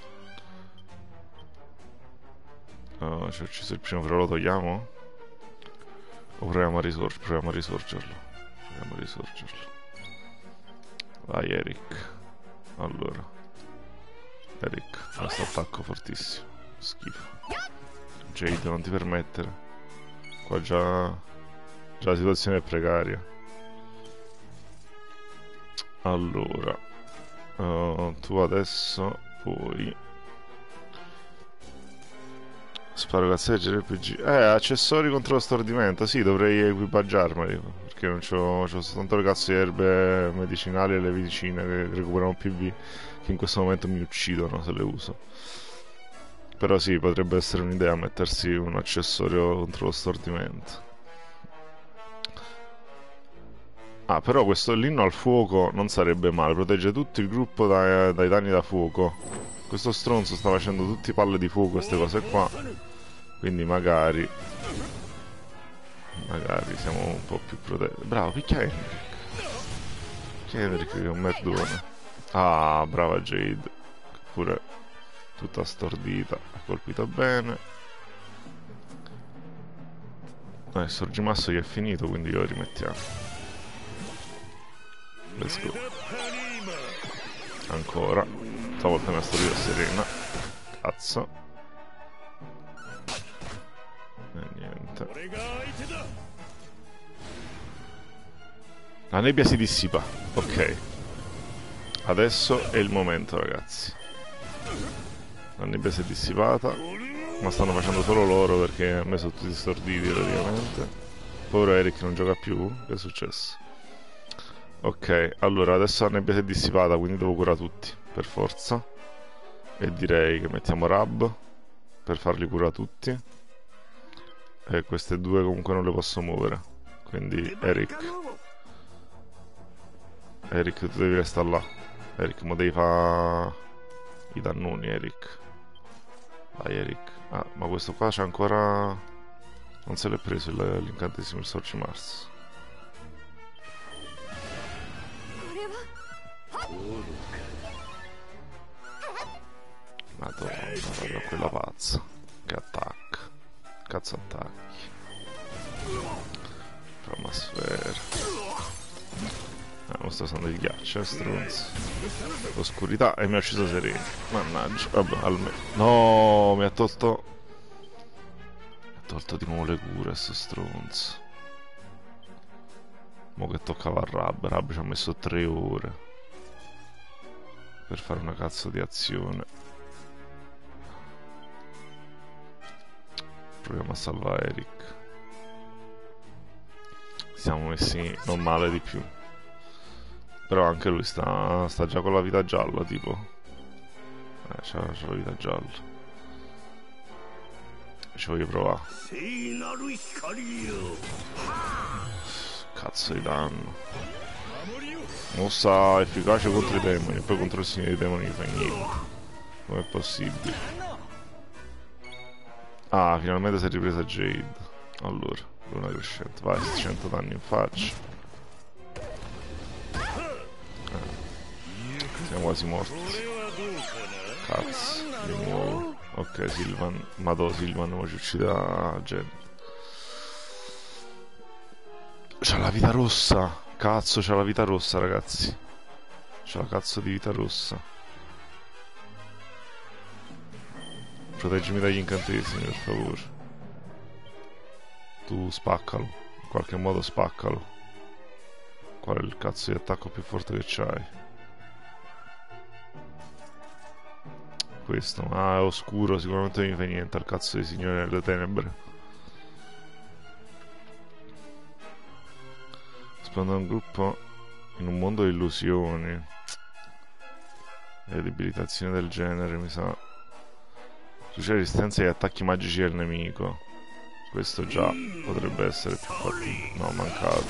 Ci ha ucciso il primo, però lo togliamo? O proviamo a risorgerlo? Proviamo a risorgerlo. Vai Eric. Allora. Eric, questo attacco fortissimo. Schifo. Jade, non ti permettere. Qua già la situazione è precaria. Allora, Tu adesso puoi... Sparo cazzeggi RPG. Accessori contro lo stordimento. Sì, dovrei equipaggiarmeli. Perché non c'ho soltanto le cazzo di erbe medicinali e le vicine che recuperano PV. Che in questo momento mi uccidono se le uso. Però sì, potrebbe essere un'idea mettersi un accessorio contro lo stordimento. Ah, però questo l'inno al fuoco non sarebbe male. Protegge tutto il gruppo dai danni da fuoco. Questo stronzo sta facendo tutti palle di fuoco, queste cose qua. Quindi magari siamo un po' più protetti. Bravo, picchia Henrik. Picchia Henrik che è un merdone. Ah, brava Jade. Pure tutta stordita. Ha colpito bene. Il sorgimasso gli è finito, quindi lo rimettiamo. Let's go. Ancora. Stavolta mi ha stordita serena. Cazzo. E niente. La nebbia si dissipa. Ok. Adesso è il momento, ragazzi. La nebbia si è dissipata. Ma stanno facendo solo loro perché a me sono tutti storditi praticamente. Povero Eric non gioca più. Che è successo? Ok, allora adesso la nebbia si è dissipata, quindi devo curare tutti, per forza. E direi che mettiamo Rab per farli curare tutti. E queste due comunque non le posso muovere. Quindi Eric, tu devi restare là. Eric, mo devi fare i dannoni, Eric. Vai, Eric. Ah, ma questo qua c'è ancora... Non se l'è preso l'incantesimo, il Sorci Mars. Madonna, guarda quella pazza. Che attacca. Cazzo attacchi. Atmosfera. Non sto usando il ghiaccio, stronzo. L'oscurità e mi ha ucciso sereno. Mannaggia. Vabbè, almeno. No, mi ha tolto... Mi ha tolto di nuovo le cure, sto stronzo. Mo che toccava a Rab. Rab ci ha messo 3 ore per fare una cazzo di azione. Proviamo a salvare Eric. Siamo messi non male di più. Però anche lui sta già con la vita gialla, tipo. C'ha la vita gialla. Ci voglio provare. Cazzo di danno. Mossa efficace contro i demoni. E poi contro il signore dei demoni fa niente. Com'è possibile? Ah, finalmente si è ripresa Jade. Allora, luna crescente. Vai, 100 danni in faccia. Siamo quasi morti. Cazzo, di nuovo. Ok, Sylvan. Madò, Sylvan ora ci uccide la gente. C'ha la vita rossa. Cazzo, c'ha la vita rossa, ragazzi. C'ha la cazzo di vita rossa. Proteggimi dagli incantesimi, per favore. Tu spaccalo. In qualche modo spaccalo. Qual è il cazzo di attacco più forte che c'hai? Questo, ma è oscuro, sicuramente non mi fa niente al cazzo di signore delle tenebre. Esplode un gruppo in un mondo di illusioni e debilitazione del genere, mi sa. Riduce la resistenza agli attacchi magici del nemico. Questo già potrebbe essere più fattibile. No, mancato.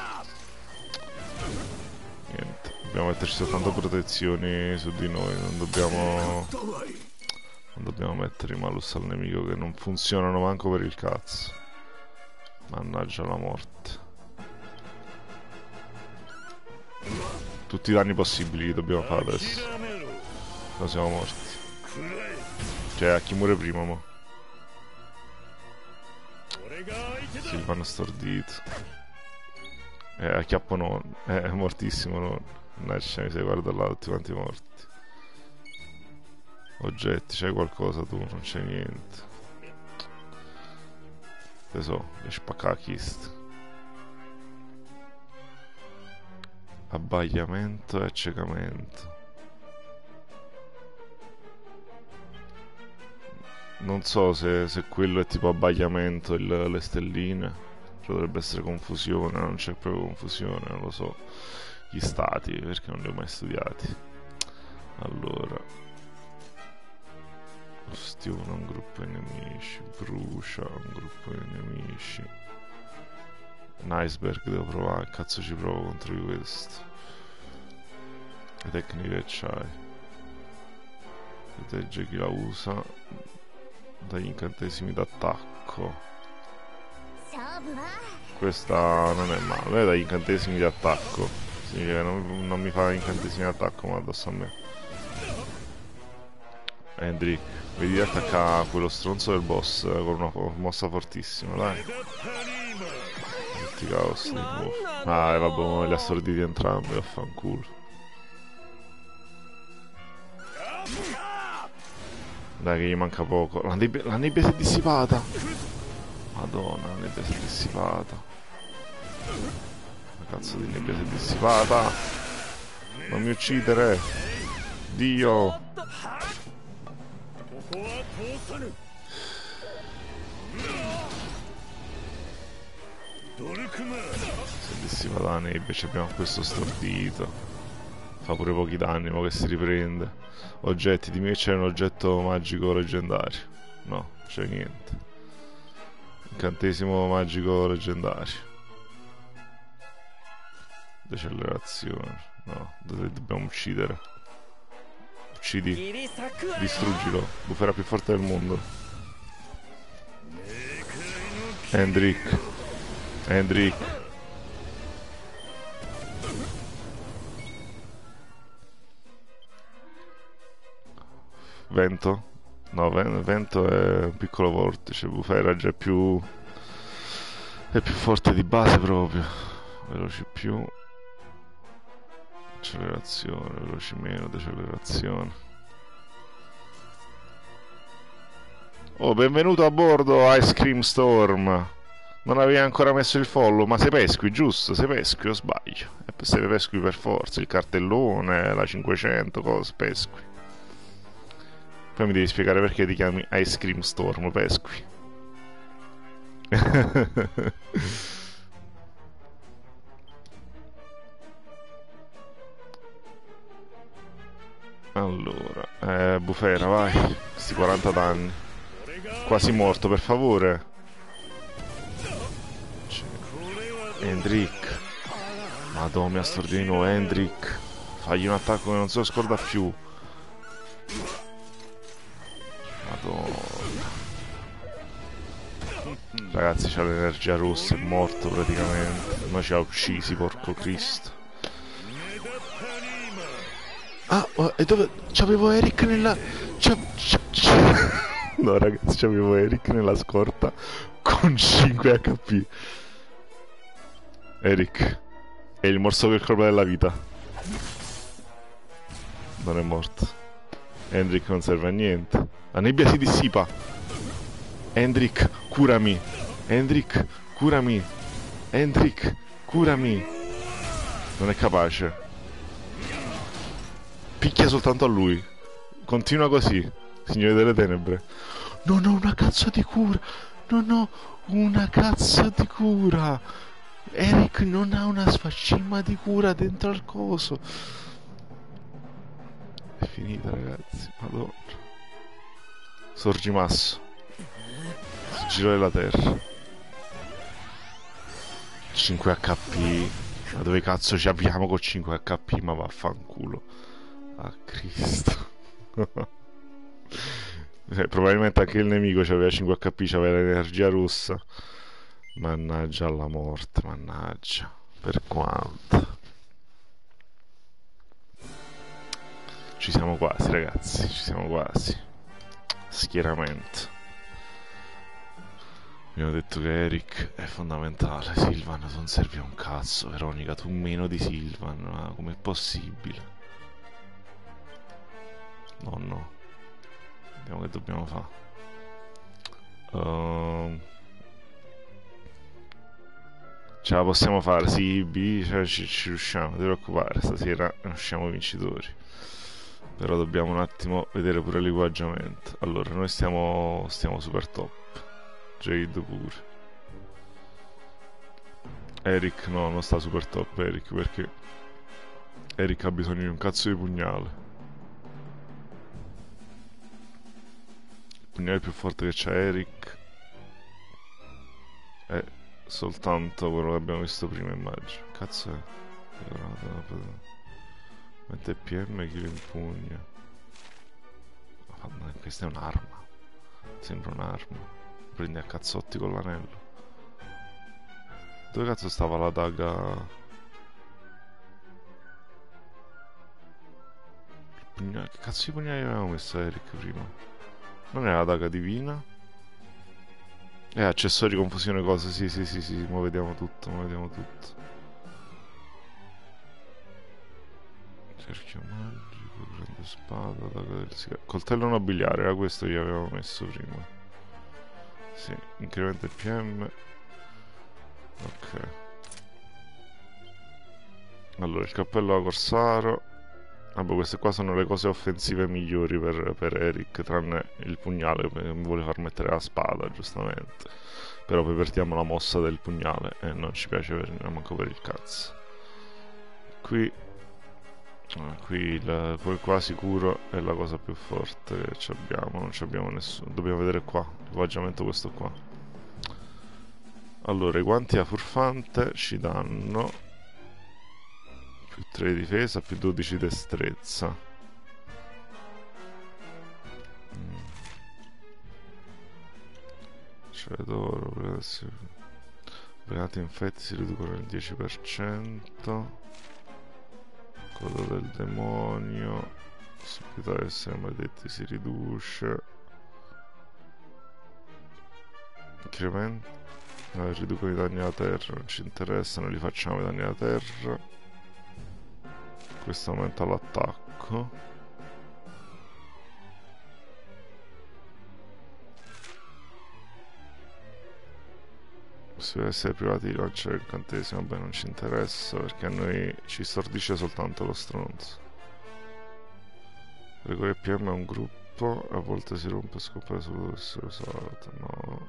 Niente, dobbiamo metterci soltanto protezioni su di noi, non dobbiamo mettere i malus al nemico che non funzionano manco per il cazzo. Mannaggia la morte. Tutti i danni possibili li dobbiamo fare adesso. No, siamo morti. Cioè, a chi muore prima, mo? Silvano stordito. A chiappo non. È mortissimo non. Mannaggia, mi sei guardato là, tutti quanti morti. Oggetti, c'hai qualcosa tu? Non c'è niente. Che so, mi spacca la chist. Abbagliamento e accecamento. Non so se quello è tipo abbagliamento, le stelline. Cioè, dovrebbe essere confusione, non c'è proprio confusione, non lo so. Gli stati, perché non li ho mai studiati. Allora, ustiona un gruppo di nemici, brucia un gruppo di nemici. Un iceberg devo provare, che cazzo ci provo contro di questo? Le tecniche c'hai. Protegge chi la usa dagli incantesimi d'attacco. Questa non è male, dagli incantesimi di attacco. Significa che non mi fa incantesimi di attacco, ma addosso a me. Hendrik, vedi di attaccare quello stronzo del boss con una mossa fortissima, dai. Tutti caos di nuovo. Ah, e vabbè, li ha storditi entrambi, vaffanculo. Dai che gli manca poco. La nebbia si è dissipata. Madonna, la nebbia si è dissipata. La cazzo di nebbia si è dissipata. Non mi uccidere. Dio. Si è dissipata la nebbia, ci abbiamo questo stordito. Fa pure pochi danni, ma che si riprende. Oggetti, dimmi che c'è un oggetto magico leggendario. No, c'è niente. Incantesimo magico leggendario. Decelerazione. No, dobbiamo uccidere. Uccidi. Distruggilo. Bufera più forte del mondo. Hendrik. Hendrik. Vento? No, vento è un piccolo vortice. Bufera già è più forte di base proprio. Veloci più. Accelerazione, veloci meno, decelerazione. Oh, benvenuto a bordo Ice Cream Storm. Non avevi ancora messo il follow, ma sei pesqui, giusto? Sei pesqui o sbaglio? Sei pesqui per forza, il cartellone, la 500, cosa pesqui. Poi mi devi spiegare perché ti chiami Ice Cream Storm, pesqui. Allora, Bufera, vai. Sti 40 danni. Quasi morto, per favore. Hendrik. Madonna, mi ha stordito di nuovo, Hendrik. Fagli un attacco che non se lo scorda più. Madonna. Ragazzi, c'ha l'energia rossa, è morto praticamente. Ma ci ha uccisi, porco Cristo. Ah, e dove? C'avevo Eric nella... No ragazzi, c'avevo Eric nella scorta con 5 HP. Eric è il morso che colpa della vita. Non è morto. Hendrik non serve a niente. La nebbia si dissipa. Hendrik, curami. Hendrik, curami. Hendrik, curami. Non è capace. Picchia soltanto a lui. Continua così, Signore delle Tenebre. Non ho una cazzo di cura. Non ho una cazzo di cura. Eric non ha una sfaccimma di cura dentro al coso. È finita, ragazzi. Madonna. Sorgimasso. Giro della terra. 5 HP. Ma dove cazzo ci abbiamo con 5 HP? Ma vaffanculo. Ah, Cristo. Probabilmente anche il nemico aveva 5 HP, c'aveva l'energia rossa. Mannaggia alla morte, mannaggia. Per quanto. Ci siamo quasi, ragazzi, ci siamo quasi. Schieramento. Abbiamo detto che Eric è fondamentale. Sylvan non serve un cazzo. Veronica, tu meno di Sylvan. Ma com'è possibile? No. Vediamo che dobbiamo fare. Ce la possiamo fare, sì, B, cioè, ci riusciamo, non ti preoccupare, stasera ne usciamo vincitori. Però dobbiamo un attimo vedere pure l'equipaggiamento. Allora, noi stiamo super top. Jade pure. Eric no, non sta super top Eric, perché Eric ha bisogno di un cazzo di pugnale. Il pugnale più forte che c'ha Eric è soltanto quello che abbiamo visto prima, immagino. Cazzo è? Mette PM chi lo impugna. Ma questa è un'arma. Sembra un'arma. Prendi a cazzotti con l'anello. Dove cazzo stava la daga? Che cazzo di pugnale avevamo messo a Eric prima? Non era la daga divina? Accessori, confusione, cose. Sì, mo vediamo tutto, Cerchio magico, grande spada, daga del sigaretto. Coltello nobiliare, era questo che gli avevamo messo prima. Sì, incrementa il PM. Ok. Allora, il cappello da corsaro. Vabbè, queste qua sono le cose offensive migliori per Eric, tranne il pugnale che mi vuole far mettere la spada, giustamente. Però poi perdiamo la mossa del pugnale e non ci piace manco per il cazzo. Qui poi qua sicuro è la cosa più forte che abbiamo, non abbiamo nessuno. Dobbiamo vedere qua, l'equipaggiamento questo qua. Allora, i guanti a furfante ci danno più 3 di difesa, più 12 di destrezza. Cioè d'oro, Venati infetti si riducono il 10%. Coda del demonio. Possibilità di essere maledetti si riduce. Incremento. Riducono i danni alla terra, non ci interessa, non li facciamo i danni alla terra. Questo aumenta l'attacco. Possiamo essere privati di lanciare il incantesimo, vabbè non ci interessa perché a noi ci stordisce soltanto lo stronzo. Regole PM è un gruppo, a volte si rompe e scompare solo dove essere usato, no.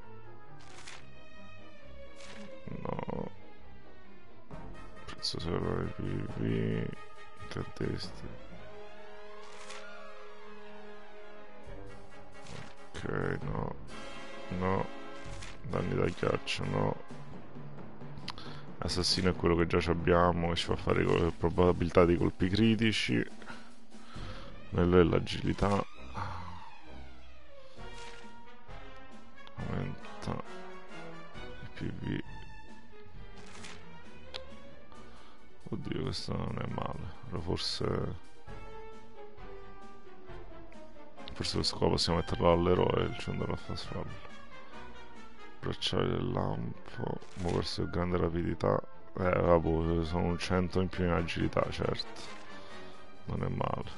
No. Prezzo solare PV, incantesti. Ok, no. No. Danni da ghiaccio, no. Assassino è quello che già abbiamo, che ci fa fare probabilità di colpi critici. Quello è l'agilità. Aumenta il PV. Oddio, questo non è male. Però forse questo qua possiamo metterlo all'eroe, il ciondolo a farfallo. Bracciale del lampo, muoversi con grande rapidità. Vabbè, sono un 100 in più in agilità, certo. Non è male.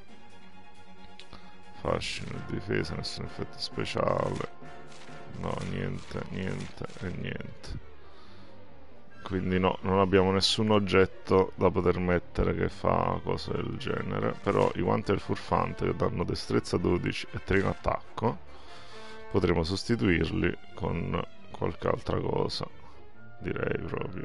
Fascino e difesa, nessun effetto speciale. No, niente e niente. Quindi no, non abbiamo nessun oggetto da poter mettere che fa cose del genere. Però i guanti del furfante che danno destrezza 12 e 3 in attacco potremo sostituirli con qualche altra cosa, direi proprio.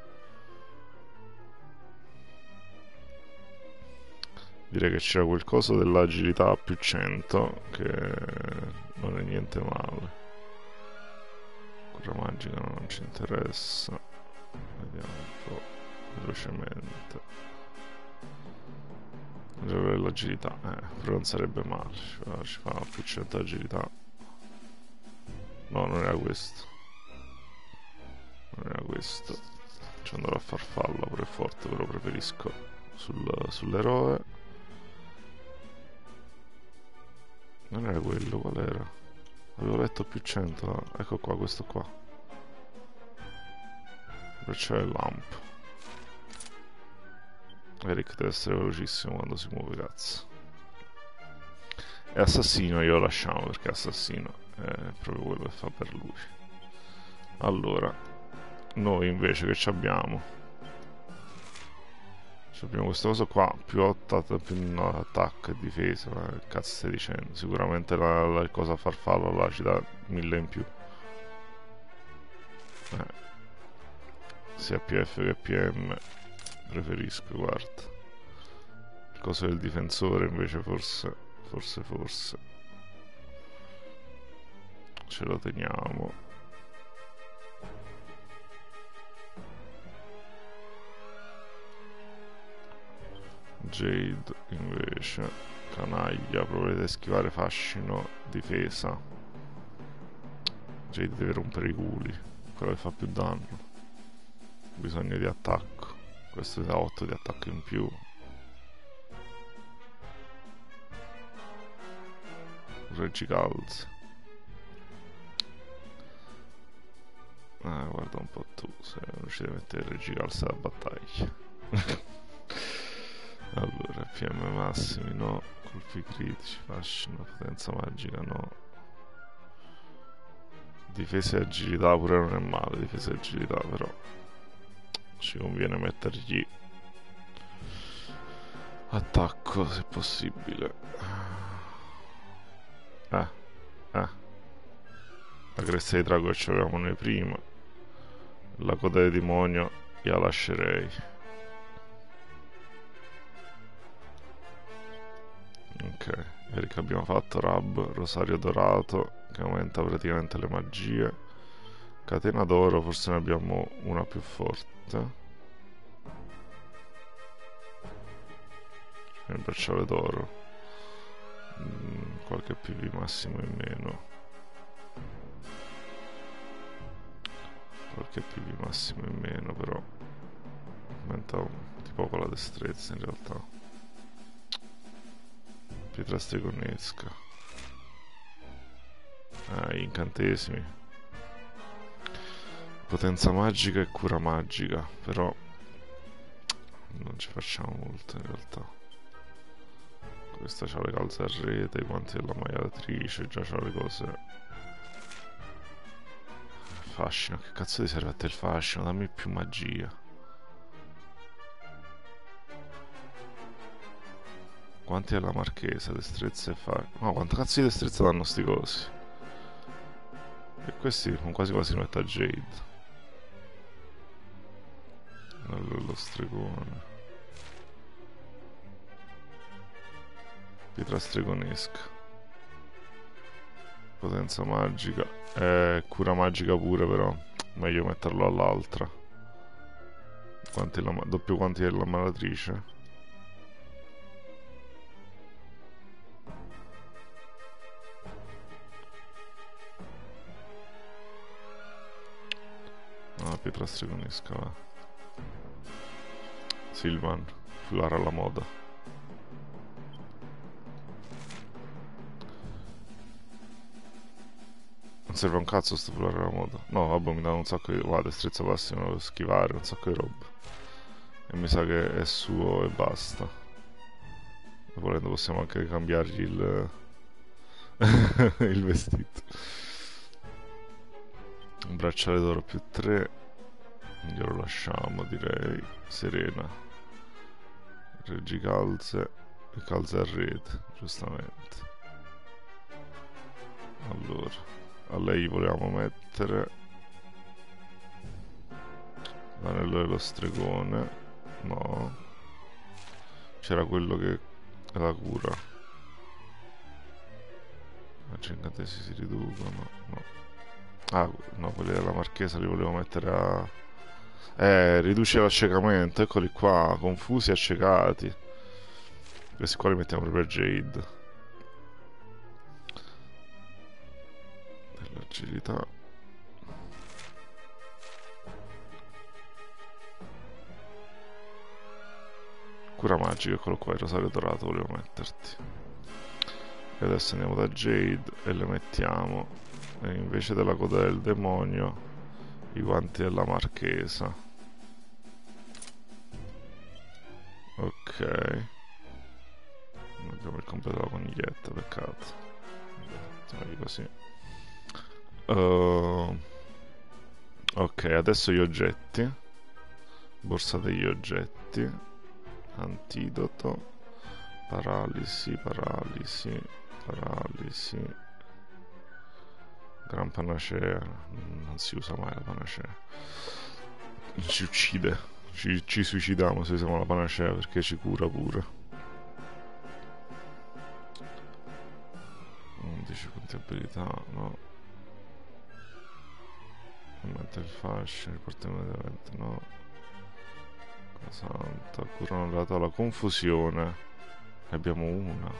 Direi che c'era quel coso dell'agilità a più 100 che non è niente male. Cura magica non ci interessa. Vediamo un po' velocemente. L'agilità, però non sarebbe male, ci fa più 100 agilità. No, non era questo. Non era questo. Ci andrò a farfalla pure forte, però preferisco sull'eroe. Non era quello, qual era? Avevo letto più 100, ecco qua, questo qua. Dove c'è il lamp. Eric deve essere velocissimo quando si muove, cazzo. E assassino io lo lasciamo perché assassino è proprio quello che fa per lui. Allora, noi invece che ci abbiamo? abbiamo questo coso qua, più 8, più no, attacco e difesa, ma che cazzo stai dicendo? Sicuramente la cosa farfalla là ci dà 1000 in più. Sia PF che PM preferisco, guarda. Il coso del difensore invece forse ce lo teniamo. Jade invece canaglia, provate a schivare fascino, difesa. Jade deve rompere i culi, quello che fa più danno. Bisogno di attacco, questo da 8 di attacco in più. Reggicalze. Guarda un po' tu, se riuscite a mettere Reggicalze alla battaglia. Allora, PM massimi no, colpi critici, fascino, potenza magica no. Difesa e agilità pure non è male, difesa e agilità però ci conviene mettergli attacco se possibile. La cresta di drago che ci avevamo noi prima, la coda di demonio gliela lascerei. Ok, vedi che abbiamo fatto Rab, rosario dorato che aumenta praticamente le magie, catena d'oro, forse ne abbiamo una più forte, il bracciale d'oro, qualche PV massimo in meno, qualche PV massimo in meno, però aumenta di poco la destrezza in realtà. Pietra stregonesca, incantesimi, potenza magica e cura magica, però non ci facciamo molto in realtà. Questa c'ha le calze a rete, i guanti della maiatrice, già c'ha le cose. Fascino, che cazzo ti serve a te il fascino? Dammi più magia. Quanti è la marchesa? Destrezza e fascino. No, quanto cazzo di destrezza danno sti cosi? E questi con quasi quasi lo mette a Jade. Allora lo stregone. Pietra stregonesca. Potenza magica. Cura magica pure però. Meglio metterlo all'altra. Doppio quanti è la malatrice? Pietra stregonesca, va. Sylvan, fulare alla moda. Non serve un cazzo sto fulare alla moda. No, vabbè, mi dà un sacco di... Guarda, destrezza massima per schivare, un sacco di roba. E mi sa che è suo e basta. E volendo possiamo anche cambiargli il... il vestito. Un bracciale d'oro più 3. Glielo lasciamo, direi. Serena. Reggicalze e calze a rete, giustamente. Allora, a lei volevamo mettere l'anello dello stregone. No. C'era quello che è la cura. Gli incantesimi si riducono. No. Ah, no, quelli della marchesa li volevo mettere a... riduce l'accecamento, eccoli qua, confusi e accecati. Questi qua li mettiamo proprio a Jade. Dell'agilità. Cura magica, eccolo qua, il rosario dorato volevo metterti. E adesso andiamo da Jade e le mettiamo, e invece della coda del demonio, i guanti della marchesa. Ok. Non abbiamo il completo della coniglietta, peccato. Mettiamoli così. Ok, adesso gli oggetti. Borsa degli oggetti. Antidoto. Paralisi, paralisi, paralisi. Gran panacea. Non si usa mai la panacea. Ci uccide. Ci suicidiamo se usiamo la panacea perché ci cura pure. 11 punti abilità, no. Aumenta il fascio, riporta immediatamente, no. Santa, curano dato alla confusione. Ne abbiamo una.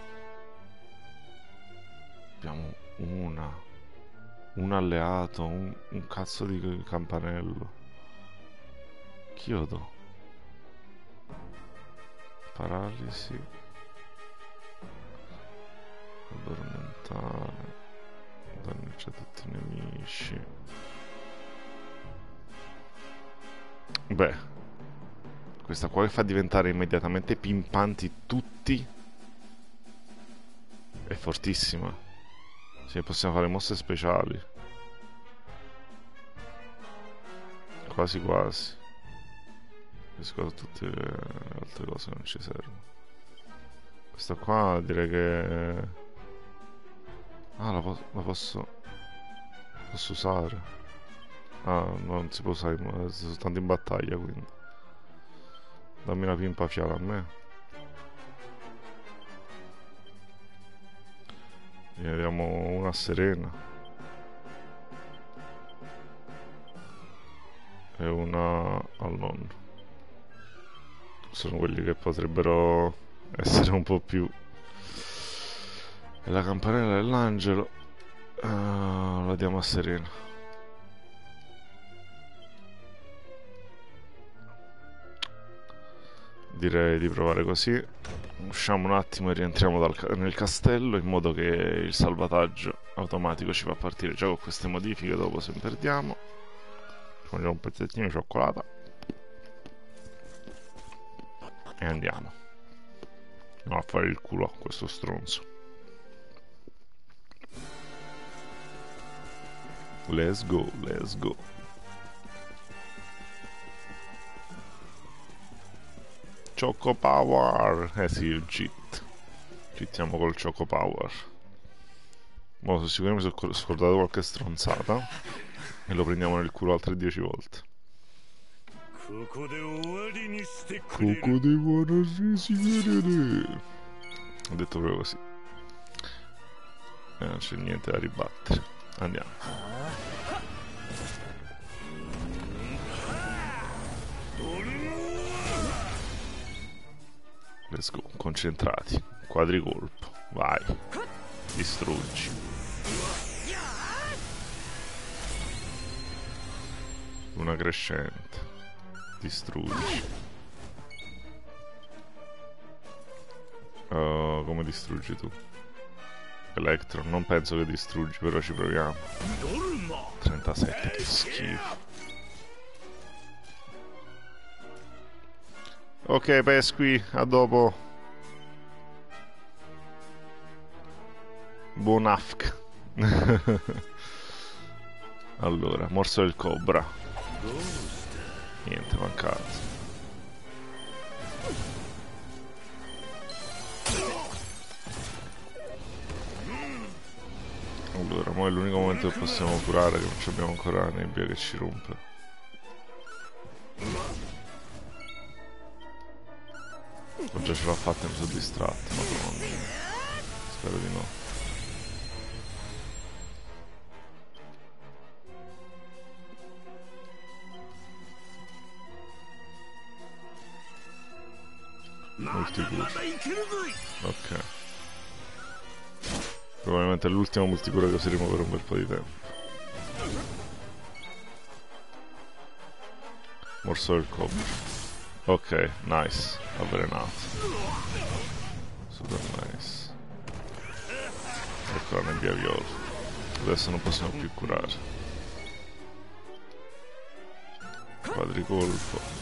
Abbiamo una. Un alleato, un cazzo di campanello. Chiodo. Paralisi. Addormentare. Danneggia tutti i nemici. Beh, questa qua che fa diventare immediatamente pimpanti tutti è fortissima. Sì, possiamo fare mosse speciali. Quasi quasi. Queste tutte le altre cose non ci servono. Questa qua direi che... Ah, la posso usare. Ah, non si può usare soltanto in battaglia, quindi. Dammi una pimpa fiala a me. Ne diamo una serena. E una al nonno. Sono quelli che potrebbero essere un po' più... E la campanella dell'angelo la diamo a Serena. Direi di provare così. Usciamo un attimo e rientriamo nel castello in modo che il salvataggio automatico ci fa partire già con queste modifiche. Dopo se perdiamo mangiamo un pezzettino di cioccolata e andiamo a fare il culo a questo stronzo. Let's go, let's go. Choco Power. Eh sì, il cheat. Cheatiamo col Choco Power. Boh, sicuramente mi sono scordato qualche stronzata e lo prendiamo nel culo altre 10 volte. Coco devo residere. Ho detto proprio così. Non c'è niente da ribattere. Andiamo. Let's go. Concentrati. Quadricolpo. Vai. Distruggi. Luna crescente. Distruggi. Come distruggi tu? Electron, non penso che distruggi, però ci proviamo. 37, che schifo. Ok, Pesqui, a dopo. Buon afk. Allora, morso del cobra. Niente, mancato. Allora, mo è l'unico momento che possiamo curare, che non abbiamo ancora la nebbia che ci rompe. O già ce l'ho fatta e mi sono distratto, madonna. Spero di no. Multicura. Ok. Probabilmente è l'ultima multicura che useremo per un bel po' di tempo. Morso del cobra. Ok, nice. Avvelenato. Super nice. Ecco la nebbia viola. Adesso non possiamo più curare. Quadricolpo.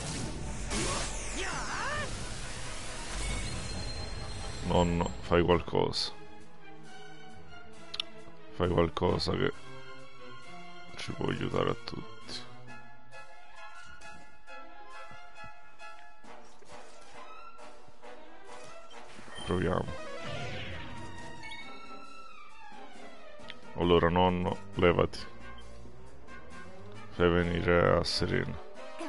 Nonno, fai qualcosa. Fai qualcosa che ci può aiutare a tutti. proviamo. Allora nonno, levati. Fai venire a Serena.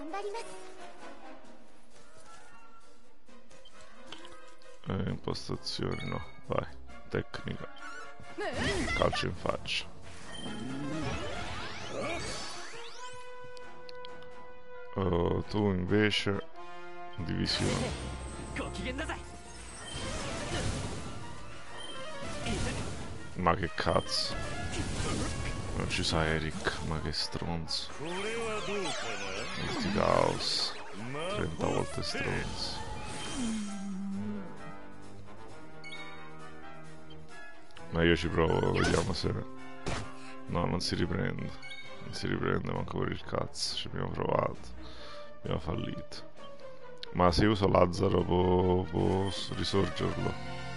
Impostazioni no, vai. Tecnica. Calcio in faccia. Tu invece divisione. Ma che cazzo. Non ci sa Eric, ma che stronzo. Multi caos. 30 volte stronzo. Ma io ci provo, vediamo se... No, non si riprende. Non si riprende manco per il cazzo. Ci abbiamo provato. Abbiamo fallito. Ma se uso Lazzaro può risorgerlo?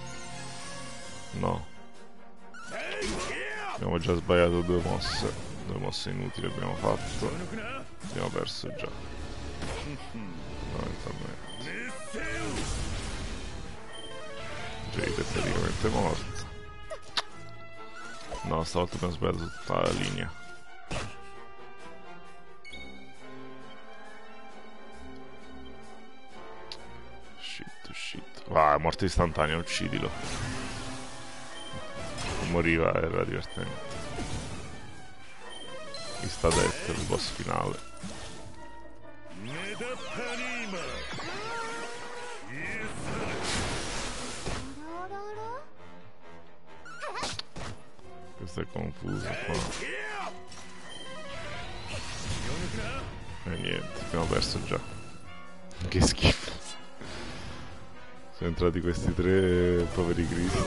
No. Abbiamo già sbagliato 2 mosse. 2 mosse inutili abbiamo fatto. Abbiamo perso già. Fondamentalmente. Jade è praticamente morto. No, stavolta abbiamo sbagliato tutta la linea. Shit. Ah, è morto istantanea, uccidilo. Moriva, era divertente. Mi sta detto il boss finale. Questo è confuso qua. E niente, abbiamo perso già. Che schifo. Sono entrati questi 3 poveri cristi.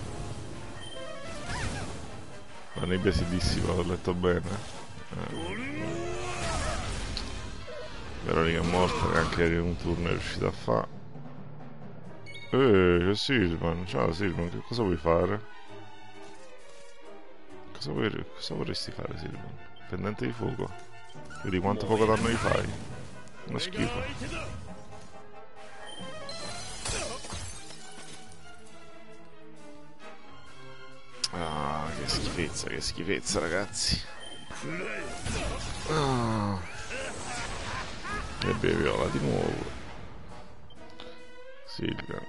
La nebbia si dissipa, l'ho letto bene. Veronica è morta, neanche un turno è riuscita a fare. C'è Silvan. Ciao Silvan, che cosa vuoi fare? Cosa vorresti fare, Silvan? Pendente di fuoco. Vedi quanto poco danno gli fai? Uno schifo. Ah, che schifezza, ragazzi. Ah. E beh, viola di nuovo. Silvan.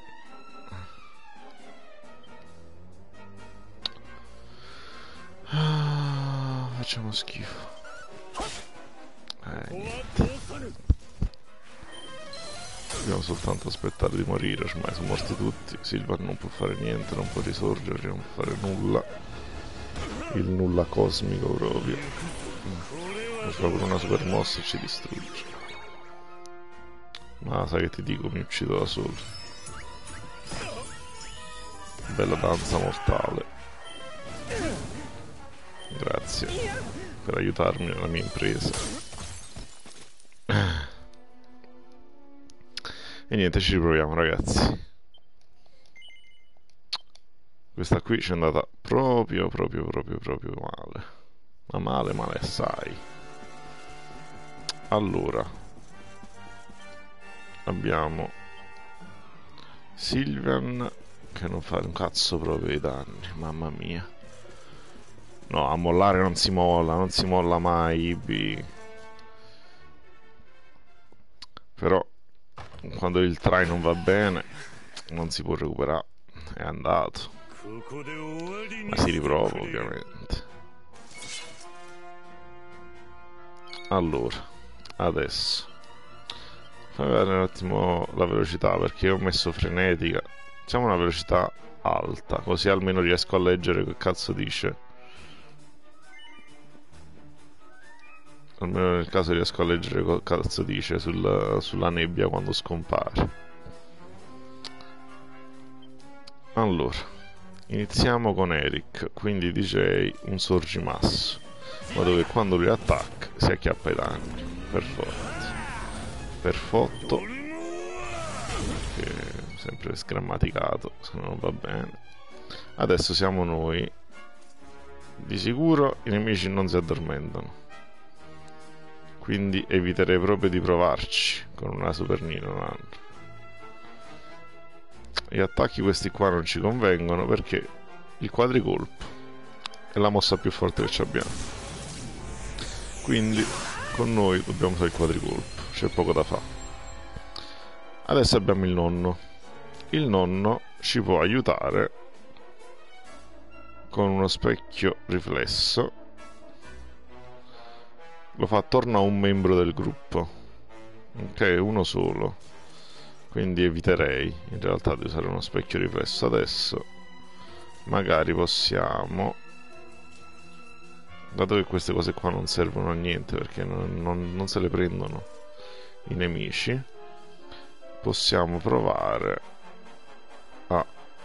Ah, facciamo schifo. Niente. Dobbiamo soltanto aspettare di morire, ormai sono morti tutti. Silvan non può fare niente, non può risorgere, non può fare nulla. Il nulla cosmico proprio. Fa pure una super mossa e ci distrugge. Ma sai che ti dico, mi uccido da solo. Bella danza mortale. Grazie per aiutarmi nella mia impresa. E niente, ci riproviamo, ragazzi. Questa qui ci è andata proprio male. Ma male assai. Allora, abbiamo Silvan che non fa un cazzo proprio di danni, mamma mia. No, a mollare non si molla mai, Ibi. Però quando il try non va bene non si può recuperare, è andato. Ma si riprova ovviamente. Allora, adesso fammi vedere un attimo la velocità, perché ho messo frenetica. Facciamo una velocità alta, così almeno riesco a leggere che cazzo dice. Almeno nel caso riesco a leggere che cazzo dice sulla nebbia quando scompare. Allora, iniziamo con Eric, quindi DJ un sorgimasso, in modo che quando lui attacca si acchiappa i danni. Perfetto, che è sempre sgrammaticato, se no non va bene. Adesso siamo noi. Di sicuro i nemici non si addormentano, quindi eviterei proprio di provarci con una super Nino. Gli attacchi questi qua non ci convengono perché il quadricolpo è la mossa più forte che abbiamo. Quindi con noi dobbiamo usare il quadricolpo, c'è poco da fare. Adesso abbiamo il nonno. Il nonno ci può aiutare con uno specchio riflesso. Lo fa attorno a un membro del gruppo. Ok, uno solo. Quindi eviterei in realtà di usare uno specchio riflesso adesso. Magari possiamo, dato che queste cose qua non servono a niente perché non se le prendono i nemici, possiamo provare a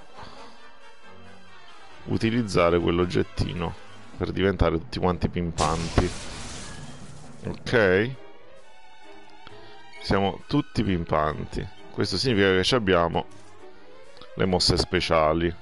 utilizzare quell'oggettino per diventare tutti quanti pimpanti. Ok? Siamo tutti pimpanti. Questo significa che abbiamo le mosse speciali.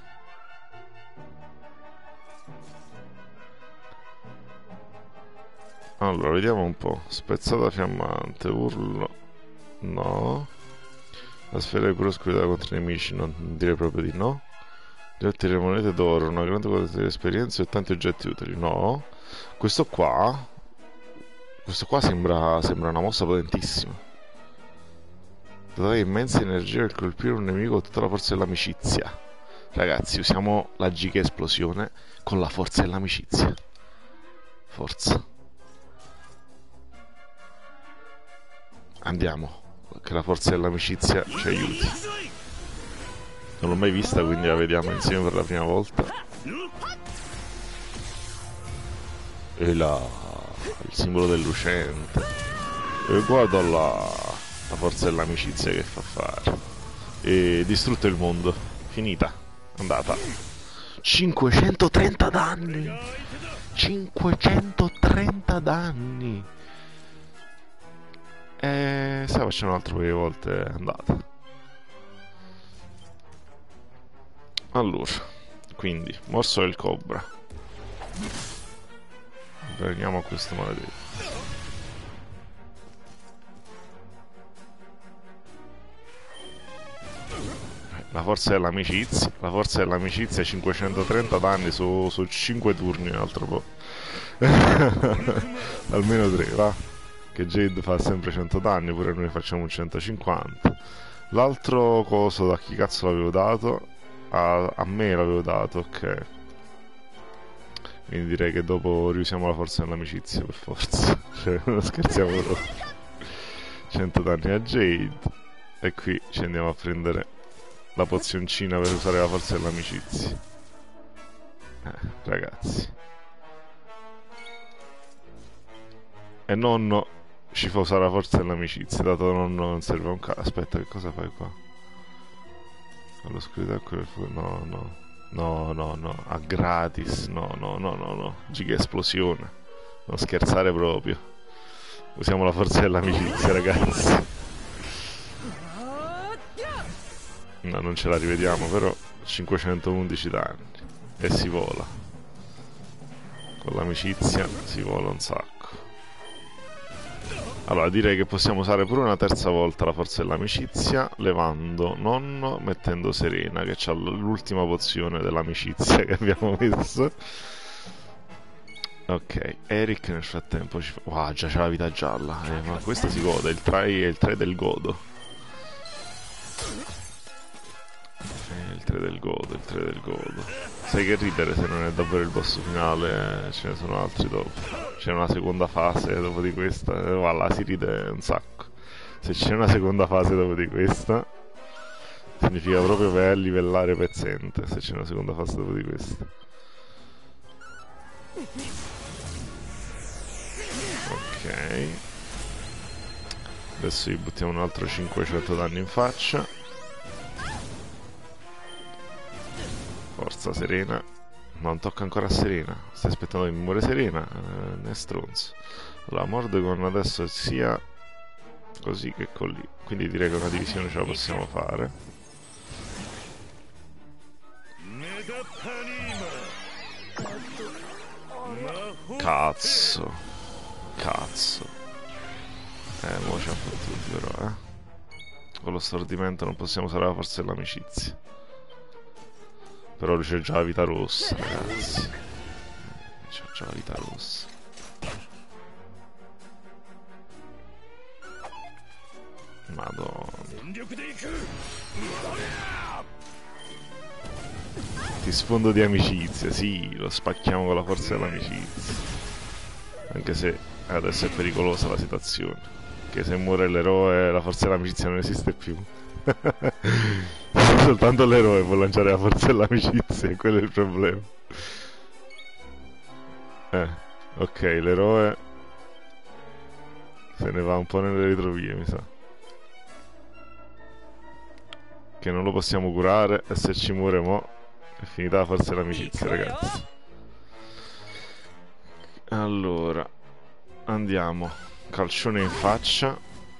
Allora, vediamo un po'. Spezzata fiammante, urlo. No. La sfera di pura oscurità contro i nemici, non direi proprio di no. Le monete d'oro, una grande quantità di esperienze e tanti oggetti utili. No. Questo qua sembra una mossa potentissima. Dotata di immensa energia per colpire un nemico con tutta la forza dell'amicizia. Ragazzi, usiamo la giga esplosione con la forza dell'amicizia. Forza. Andiamo, che la forza dell'amicizia ci aiuti. Non l'ho mai vista, quindi la vediamo insieme per la prima volta. E là, il simbolo del lucente. E guarda là, la forza dell'amicizia che fa fare. E distrutto il mondo. Finita. Andata. 530 danni. 530 danni. E se la facciamo un altro paio di volte è andata. Allora, quindi, morso del cobra. Prendiamo questo maledetto. La forza dell'amicizia. La forza dell'amicizia, 530 danni su 5 turni, un altro po'. Almeno 3, va. Che Jade fa sempre 100 danni, pure noi facciamo un 150. L'altro coso da chi cazzo l'avevo dato? A me l'avevo dato, ok. Quindi direi che dopo riusiamo la forza dell'amicizia per forza. Cioè, non scherziamo proprio. 100 danni a Jade. E qui ci andiamo a prendere la pozioncina per usare la forza dell'amicizia. Ragazzi. E nonno ci fa usare la forza dell'amicizia, dato che non serve un cazzo. Aspetta, che cosa fai qua? All'oscurità quel no, no. No, no, no, a gratis. No, no, no, no, no. Giga esplosione. Non scherzare proprio. Usiamo la forza dell'amicizia, ragazzi. No, non ce la rivediamo, però 511 danni. E si vola. Con l'amicizia si vola un sacco. Allora, direi che possiamo usare pure una terza volta la forza dell'amicizia, levando nonno, mettendo Serena, che ha l'ultima pozione dell'amicizia che abbiamo messo. Ok, Eric nel frattempo ci fa... Wow, già c'è la vita gialla, ma questa si gode, il 3 del godo. Il 3 del godo, il 3 del godo. Sai che ridere se non è davvero il boss finale, ce ne sono altri dopo. C'è una seconda fase dopo di questa, voilà, si ride un sacco. Se c'è una seconda fase dopo di questa, significa proprio per livellare pezzente, se c'è una seconda fase dopo di questa. Ok. Adesso gli buttiamo un altro 500 danni in faccia. Forza Serena. Non tocca ancora a Serena. Stai aspettando che mi muore Serena? Ne stronzo. Allora, Mordegon adesso sia così che con lì. Quindi direi che una divisione ce la possiamo fare. Cazzo. Cazzo. Mo ci ha fottuti però, Con lo stordimento non possiamo usare la forza dell'amicizia. Però lui c'è già la vita rossa, ragazzi. C'è già la vita rossa. Madonna. Ti sfondo di amicizia, sì, lo spacchiamo con la forza dell'amicizia. Anche se adesso è pericolosa la situazione. Che se muore l'eroe la forza dell'amicizia non esiste più. Soltanto l'eroe può lanciare la forza dell'amicizia, e quello è il problema. Ok, l'eroe se ne va un po' nelle ritrovie, mi sa. Che non lo possiamo curare, e se ci muore mo' è finita la forza dell'amicizia, ragazzi. Allora, andiamo. Calcione in faccia.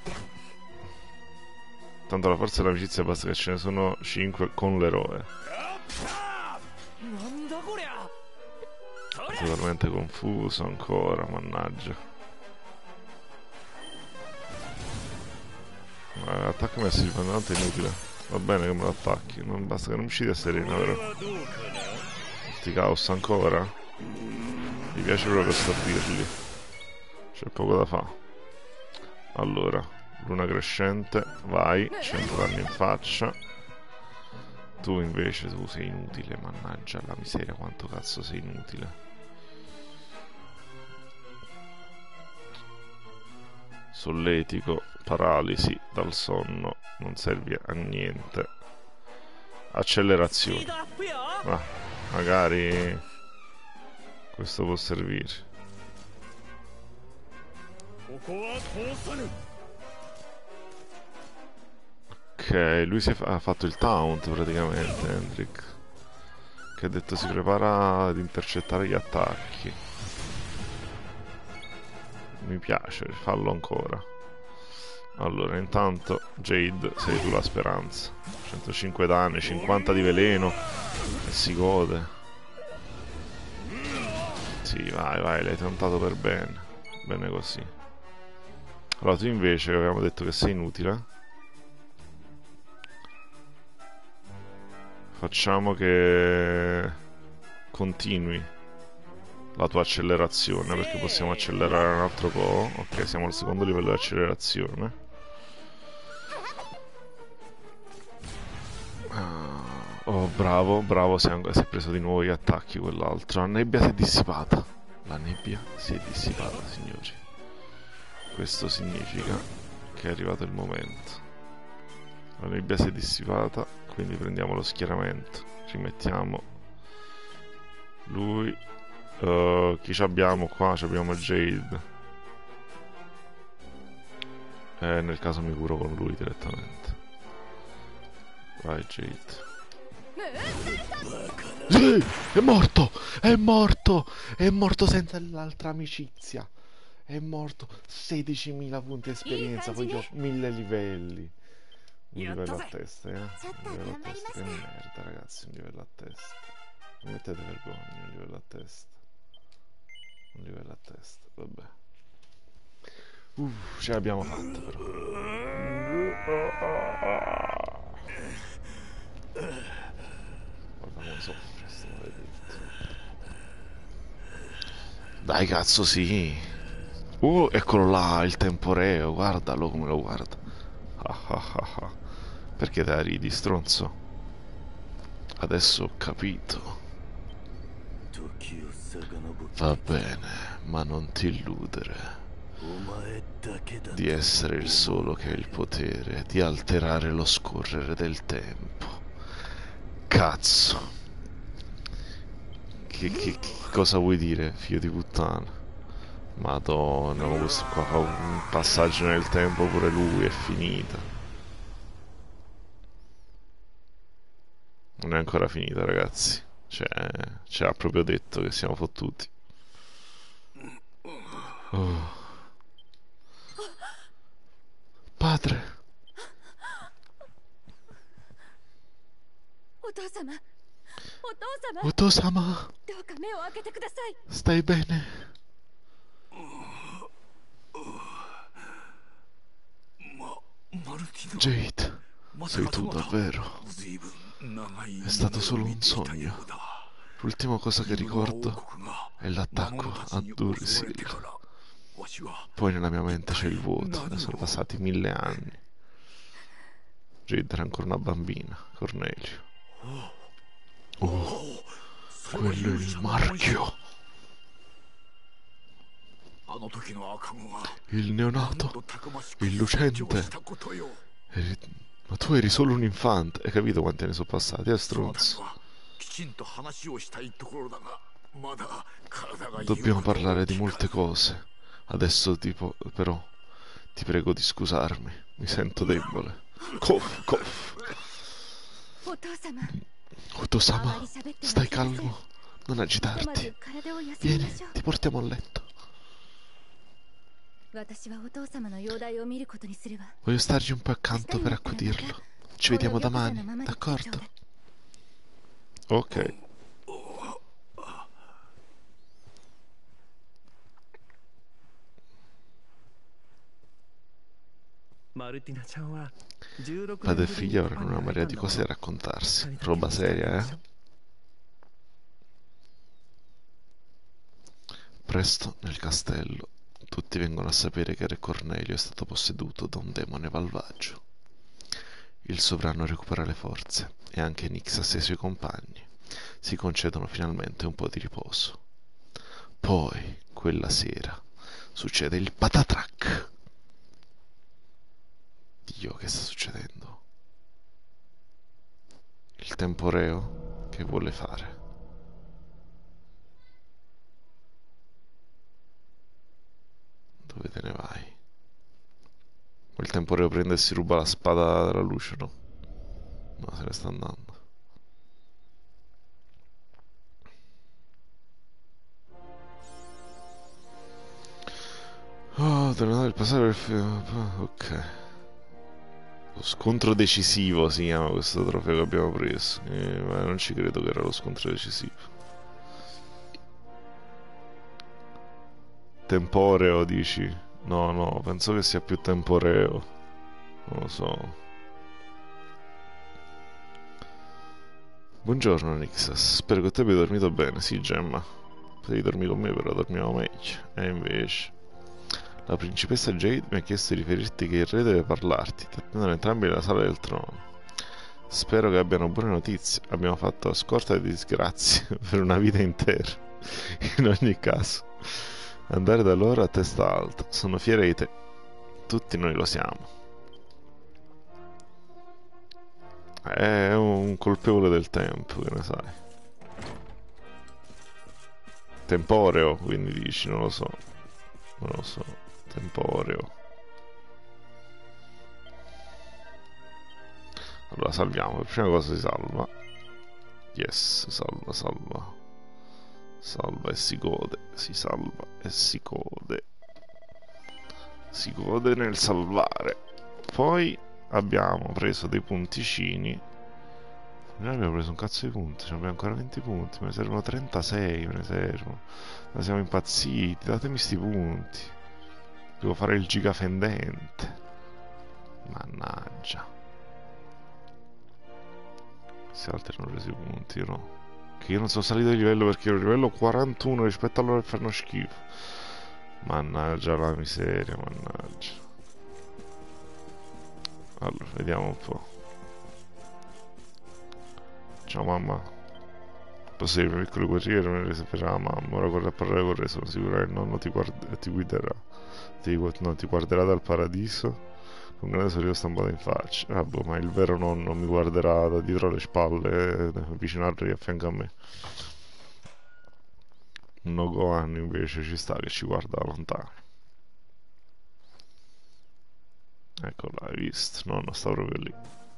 Tanto la forza dell'amicizia basta che ce ne sono 5 con l'eroe. Totalmente confuso ancora, mannaggia. L'attacco mi è tanto inutile. Va bene che me lo attacchi, non basta che non mi uccidi a Serena, vero? Sti caos ancora? Mi piace proprio stabilirli. C'è poco da fare. Allora, luna crescente, vai, 100 danni in faccia. Tu invece, tu sei inutile, mannaggia la miseria, quanto cazzo sei inutile. Solletico, paralisi dal sonno, non serve a niente. Accelerazione. Ah, magari questo può servire. Ok, lui ha fatto il taunt praticamente, Hendrik. Che ha detto si prepara ad intercettare gli attacchi. Mi piace, fallo ancora. Allora, intanto Jade, sei tu la speranza. 105 danni, 50 di veleno e si gode. Sì, vai, vai, l'hai tentato per bene. Bene così. Allora, tu invece, che avevamo detto che sei inutile, facciamo che continui la tua accelerazione, perché possiamo accelerare un altro po'. Ok, siamo al secondo livello di accelerazione. Oh, bravo, bravo, si è preso di nuovo gli attacchi quell'altro. La nebbia si è dissipata. La nebbia si è dissipata, signori. Questo significa che è arrivato il momento. La nebbia si è dissipata, quindi prendiamo lo schieramento. Rimettiamo lui. Chi ci abbiamo qua? Ci abbiamo Jade. Nel caso mi curo con lui direttamente. Vai Jade. Sì, è morto! È morto! È morto senza l'altra amicizia. È morto. 16.000 punti esperienza, poi ho 1000 livelli. Un livello a testa, Un livello a testa. Che merda, ragazzi, un livello a testa. Non mettete vergogna, un livello a testa. Un livello a testa, vabbè. Ce l'abbiamo fatta però. Guarda come soffre sto maledetto. Dai cazzo sì. Eccolo là, il temporeo, guardalo come lo guarda. Perché te la ridi, stronzo? Adesso ho capito. Va bene, ma non ti illudere di essere il solo che ha il potere di alterare lo scorrere del tempo. Cazzo. Che cosa vuoi dire, figlio di puttana? Madonna, ma questo qua fa un passaggio nel tempo pure lui, è finita. Non è ancora finita, ragazzi. Cioè, ci ha proprio detto che siamo fottuti. Oh. Padre. Otosama. Stai bene? Jade, sei tu davvero? È stato solo un sogno. L'ultima cosa che ricordo è l'attacco a Dursil. Poi nella mia mente c'è il vuoto e sono passati 1000 anni. Jade era ancora una bambina, Cornelio. Oh, quello è il marchio. Il neonato, il lucente. Ma tu eri solo un infante. Hai capito quanti anni sono passati, stronzo? Dobbiamo parlare di molte cose. Adesso però ti prego di scusarmi. Mi sento debole. Cough, cough. Otto-sama, stai calmo. Non agitarti. Vieni, ti portiamo a letto. Voglio stargli un po' accanto per accudirlo. Ci vediamo domani, d'accordo? Ok. Padre e figlia avranno una marea di cose da raccontarsi. Roba seria, eh? Presto, nel castello, tutti vengono a sapere che Re Cornelio è stato posseduto da un demone malvagio. Il sovrano recupera le forze e anche Nixas e i suoi compagni si concedono finalmente un po' di riposo. Poi, quella sera, succede il patatrac. Dio, che sta succedendo? Il temporeo che vuole fare? Dove te ne vai? Il temporeo prende e si ruba la spada dalla luce, no? No, se ne sta andando. Oh, tornato il passato del film. Ok. Lo scontro decisivo si chiama questo trofeo che abbiamo preso. Ma non ci credo che era lo scontro decisivo. Temporeo, dici? No, no, penso che sia più temporeo. Non lo so. Buongiorno, Nixas. Spero che tu abbia dormito bene. Sì, Gemma. Potevi dormire con me, però dormiamo meglio. E invece... La principessa Jade mi ha chiesto di riferirti che il re deve parlarti. Ti attendono entrambi nella sala del trono. Spero che abbiano buone notizie. Abbiamo fatto scorta di disgrazie per una vita intera. In ogni caso, andare da loro a testa alta. Sono fiera di te. Tutti noi lo siamo. È un colpevole del tempo, che ne sai. Temporeo, quindi dici, non lo so. Non lo so. Temporeo. Allora salviamo, per prima cosa si salva. Yes, salva, salva. Salva e si gode, si salva e si gode. Si gode nel salvare. Poi abbiamo preso dei punticini. Noi abbiamo preso un cazzo di punti, abbiamo ancora 20 punti, me ne servono 36, me ne servono. Ma siamo impazziti, datemi sti punti. Devo fare il giga fendente. Mannaggia. Questi altri hanno preso i punti, no? Che io non sono salito di livello perché ero a livello 41 rispetto a loro che fanno schifo. Mannaggia la miseria, mannaggia. Allora, vediamo un po'. Ciao mamma. Posso dire, piccolo guerriero, mi rese per la mamma. Ora corre a parlare con re, sono sicuro che il nonno ti guiderà. Ti guarderà dal paradiso con un grande sorriso stampato in faccia. Ah, boh, ma il vero nonno mi guarderà da dietro le spalle, vicino al re, a fianco a me. Un no Gohan invece ci sta che ci guarda da lontano. Ecco là, hai visto? Nonno sta proprio lì.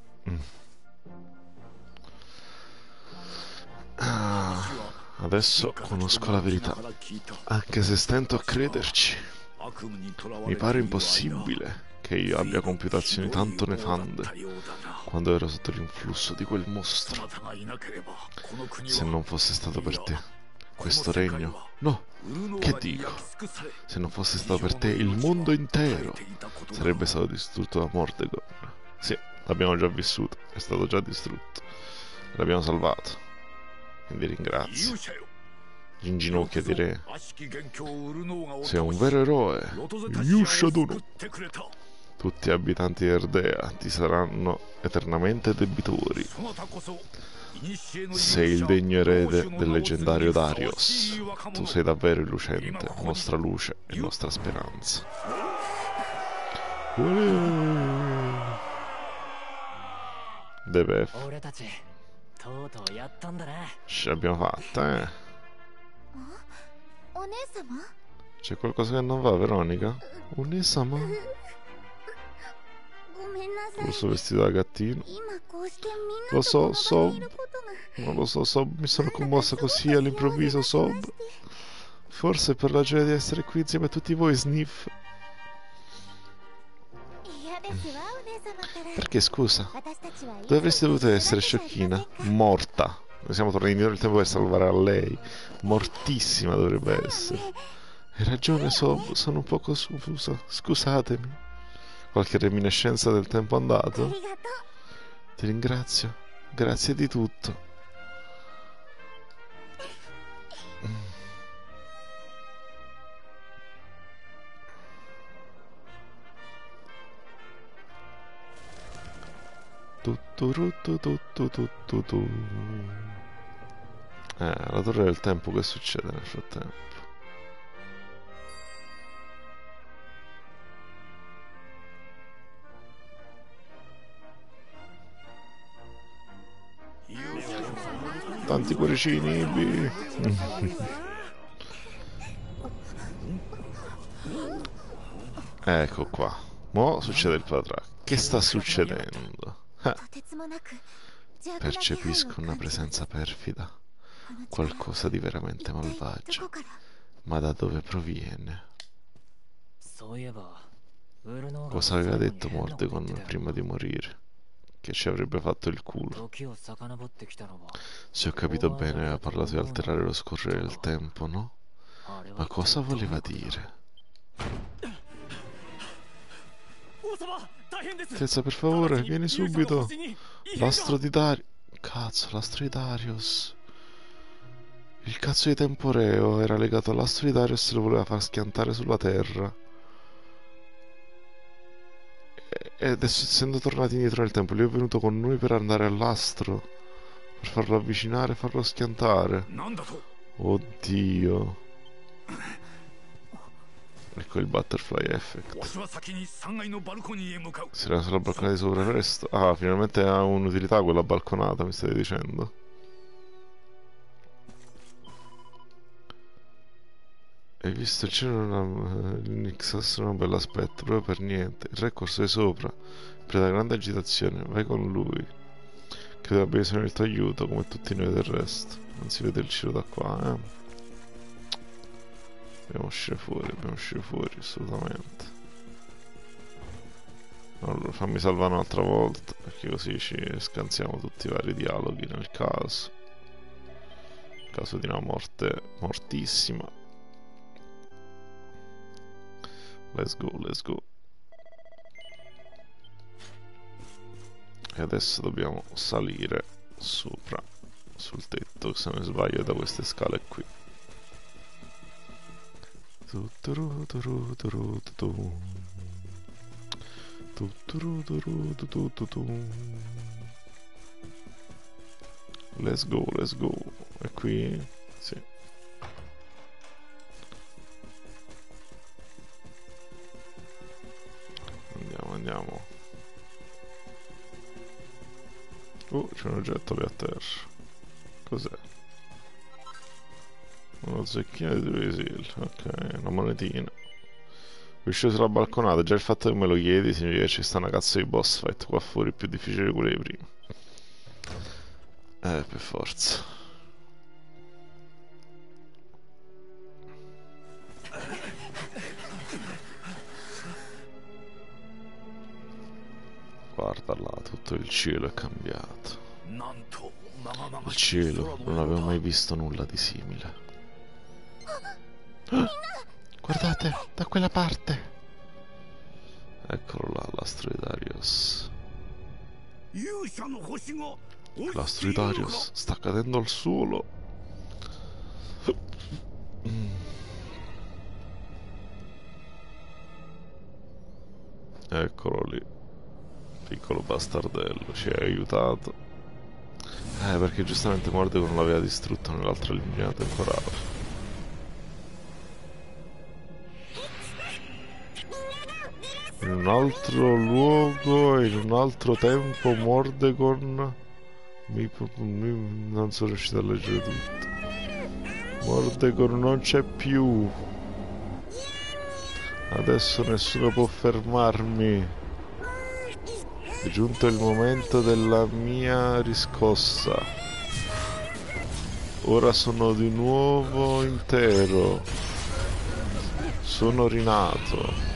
Adesso conosco la verità, anche se stento a crederci. Mi pare impossibile che io abbia compiuto azioni tanto nefande quando ero sotto l'influsso di quel mostro. Se non fosse stato per te, questo regno... No, che dico? Se non fosse stato per te, il mondo intero sarebbe stato distrutto da Mordecai. Sì, l'abbiamo già vissuto, è stato già distrutto. L'abbiamo salvato. Quindi ringrazio. Ginginocchia di re. Sei un vero eroe. Yusha Dono. Tutti gli abitanti di Erdea ti saranno eternamente debitori. Sei il degno erede del leggendario Darius. Tu sei davvero il lucente, nostra luce e nostra speranza. Deve. Ce l'abbiamo fatta, eh. C'è qualcosa che non va, Veronica? Unisama? Questo vestito da gattino. Lo so, Sob. Non lo so, Sob. Mi sono commossa così all'improvviso, Sob. Forse per la gioia di essere qui insieme a tutti voi, Sniff. Perché, scusa? Dove avresti dovuto essere, sciocchina? Morta. Noi siamo tornati indietro nel tempo per salvare a lei. Mortissima dovrebbe essere. Hai ragione, Sob. Sono un po' confusa. Scusatemi. Qualche reminiscenza del tempo andato? Ti ringrazio. Grazie di tutto. La torre del tempo, che succede nel frattempo? Tanti cuoricini, Ibi. Ecco qua. Mo' succede il patrà. Che sta succedendo? Percepisco una presenza perfida. Qualcosa di veramente malvagio. Ma da dove proviene? Cosa aveva detto Mordecon prima di morire? Che ci avrebbe fatto il culo. Se ho capito bene, aveva parlato di alterare lo scorrere del tempo, no? Ma cosa voleva dire? Tezza, per favore, vieni subito. L'astro di Darius. Cazzo, l'astro di Darius. Il cazzo di Temporeo era legato all'astro di Darius e lo voleva far schiantare sulla terra. E adesso, essendo tornati indietro nel tempo, lui è venuto con noi per andare all'astro, per farlo avvicinare e farlo schiantare. Oddio. Ecco il butterfly effect. Si era sulla balconata di sopra presto. Ah, finalmente ha un'utilità quella balconata, mi stai dicendo? Hai visto il cielo? L'Nixas non ha un bell'aspetto, proprio per niente. Il re corso di sopra, preda grande agitazione. Vai con lui. Credo abbia bisogno del tuo aiuto, come tutti noi del resto. Non si vede il cielo da qua, eh. Dobbiamo uscire fuori, assolutamente. Allora, fammi salvare un'altra volta, perché così ci scansiamo tutti i vari dialoghi nel caso. In caso di una morte mortissima. Let's go, let's go. E adesso dobbiamo salire sopra, sul tetto, se non sbaglio, da queste scale qui. Let's go, let's go. E qui? Sì. Andiamo. C'è un oggetto lì a terra. Cos'è? Uno zecchino di 2 esil. Ok, una monetina. Uscito sulla balconata, già il fatto che me lo chiedi significa che ci sta una cazzo di boss fight qua fuori più difficile di quello di prima. Per forza. Guarda là, tutto il cielo è cambiato. Il cielo, non avevo mai visto nulla di simile. Guardate, da quella parte. Eccolo là, l'astro di Darius. L'astro di Darius sta cadendo al suolo. Eccolo lì. Piccolo bastardello, ci hai aiutato. Perché giustamente Mordegon l'aveva distrutto nell'altra linea temporale. In un altro luogo e in un altro tempo Mordegon non sono riuscito a leggere tutto. Mordegon non c'è più. Adesso nessuno può fermarmi. È giunto il momento della mia riscossa. Ora sono di nuovo intero. Sono rinato.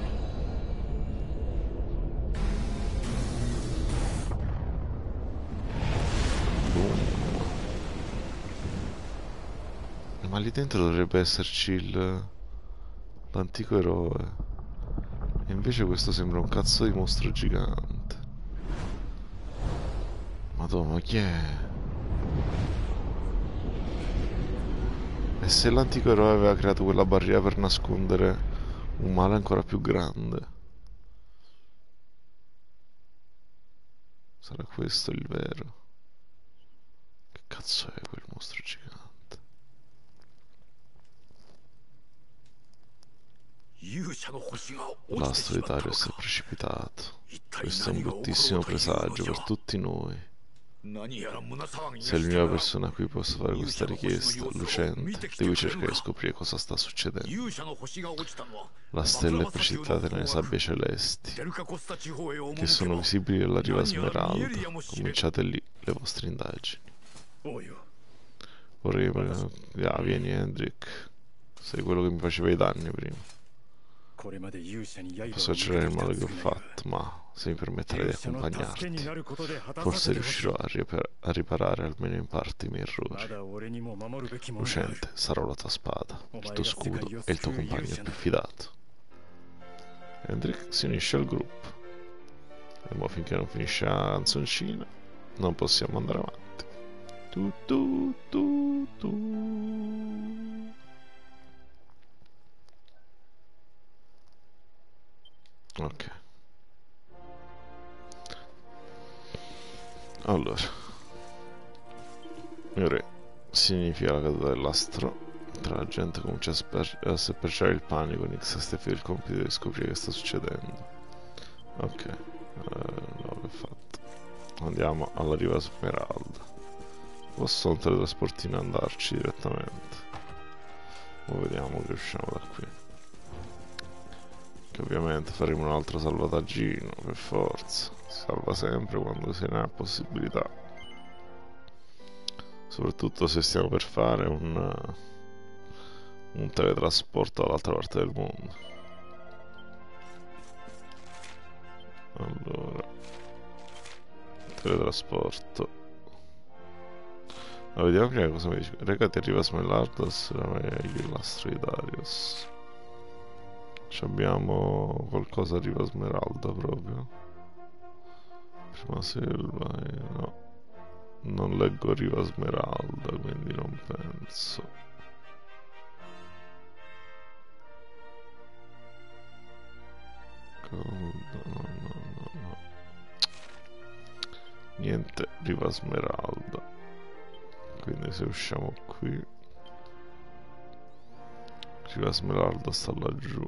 Ma lì dentro dovrebbe esserci l'antico eroe. E invece questo sembra un cazzo di mostro gigante. Madonna, ma chi è? E se l'antico eroe aveva creato quella barriera per nascondere un male ancora più grande? Sarà questo il vero? Che cazzo è quel mostro gigante? L'astro di Darius è precipitato. Questo è un bruttissimo presagio per tutti noi. Sei l'unica persona a cui posso fare questa richiesta, lucente. Devi cercare di scoprire cosa sta succedendo. La stella è precipitata nelle sabbie celesti, che sono visibili nella riva Smeralda. Cominciate lì le vostre indagini. Vieni, Hendrik. Sei quello che mi faceva i danni prima. Posso accelerare il male che ho fatto, ma se mi permetterei di accompagnarti, forse riuscirò a riparare almeno in parte i miei errori. Lucente, sarò la tua spada, il tuo scudo e il tuo compagno più fidato. Hendrik si unisce al gruppo. E mo finché non finisce la canzoncina, non possiamo andare avanti. Tu tu tu tu. Ok. Allora, il re significa la caduta dell'astro. Tra la gente comincia a perciare il panico. Nix e Steffi il compito di scoprire che sta succedendo. Ok, no, l'ho fatto. Andiamo alla riva Smeralda. Posso un teletrasportino andarci direttamente. Ora vediamo che usciamo da qui. Che ovviamente faremo un altro salvataggino, per forza. Si salva sempre quando se ne ha possibilità. Soprattutto se stiamo per fare un teletrasporto dall'altra parte del mondo. Allora, teletrasporto. Ma vediamo prima cosa mi dice. Recati arriva Smellardos, l'astro di Darius. Abbiamo qualcosa a Riva Smeralda proprio. Prima selva, no. Non leggo Riva Smeralda, quindi non penso. No. Niente Riva Smeralda. Quindi se usciamo qui, Riva Smeralda sta laggiù.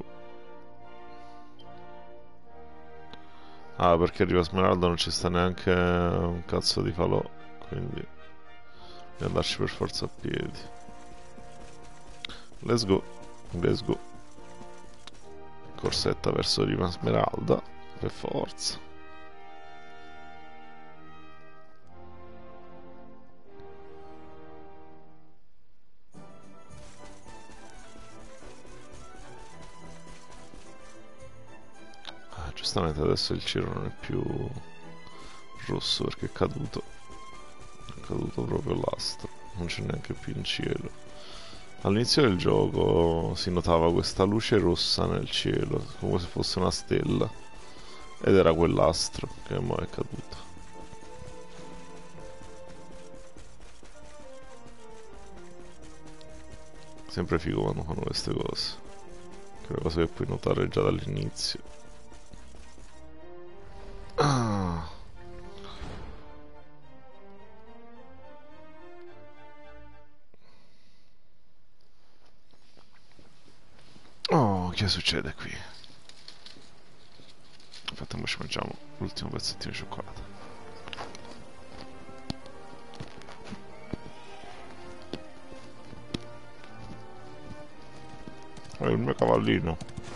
Ah, perché Riva Smeralda non ci sta neanche un cazzo di falò, quindi devo andarci per forza a piedi. Let's go, let's go. Corsetta verso Riva Smeralda, per forza. Giustamente adesso il cielo non è più rosso perché è caduto proprio l'astro, non c'è neanche più in cielo. All'inizio del gioco si notava questa luce rossa nel cielo, come se fosse una stella, ed era quell'astro che mo è caduto. Sempre figo quando fanno queste cose. Che è una cosa che puoi notare già dall'inizio. Ah. Oh, che succede qui? Aspetta, ci mangiamo l'ultimo pezzettino di cioccolato. È il mio cavallino.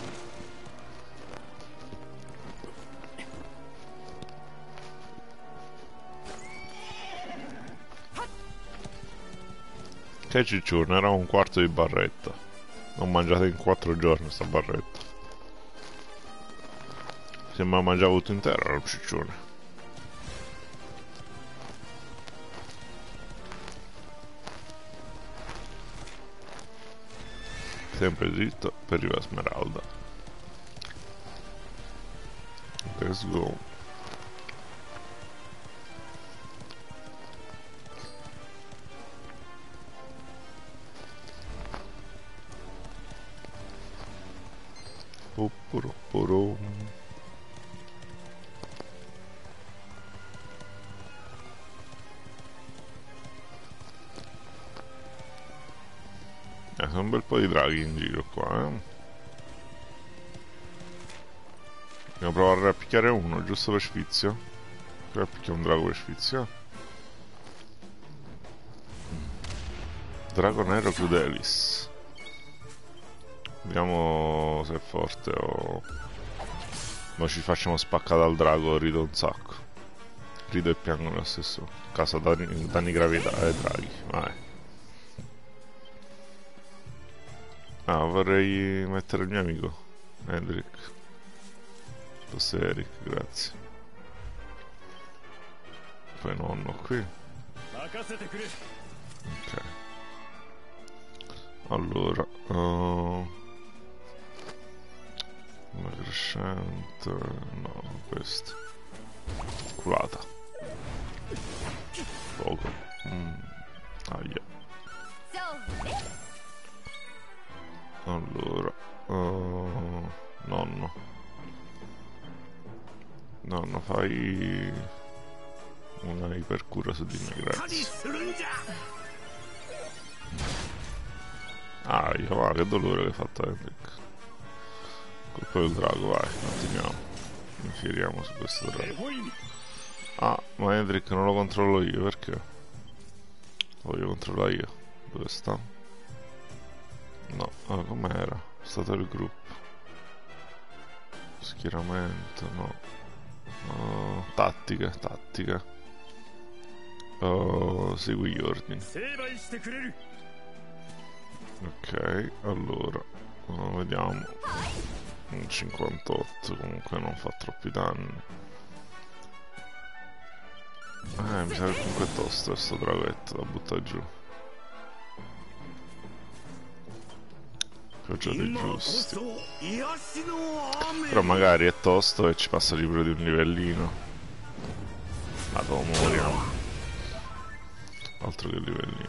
Che ciccione, era un quarto di barretta. L'ho mangiata in 4 giorni sta barretta. Se me la mangiavo tutto intero era un ciccione. Sempre dritto per Riva Smeralda. Let's go. Popporopporom. Sono un bel po' di draghi in giro qua, Andiamo a provare a picchiare uno, giusto per sfizio. Per picchiare un drago per sfizio. Drago Nero Crudelis. Vediamo se è forte o... Ma ci facciamo spaccare dal drago, rido un sacco. Rido e piango nello stesso. Casa danni gravi ai draghi, vai. Ah, vorrei mettere il mio amico, Hendrik. Questo è Eric, grazie. Poi nonno qui. Ok. Allora, una crescente, no, questo. Culata. Poco. Aia. Allora, nonno. Nonno, fai una ipercura su di me, grazie. Ah, va, che dolore che hai fatto, Hendrik. Colpo del drago, vai, continuiamo. Infiliamo su questo drago. Ah, ma Hendrik non lo controllo io, perché? Lo voglio controllare io. Dove sta? No, com'era? È stato il gruppo. Schieramento, no. Tattica. Segui gli ordini. Ok, allora vediamo. Un 58, comunque non fa troppi danni. Mi sa che comunque è tosto questo draghetto da buttare giù. Ho già dei giusti. Però magari è tosto e ci passa libero di un livellino. Ma dopo moriamo. Altro che livellino.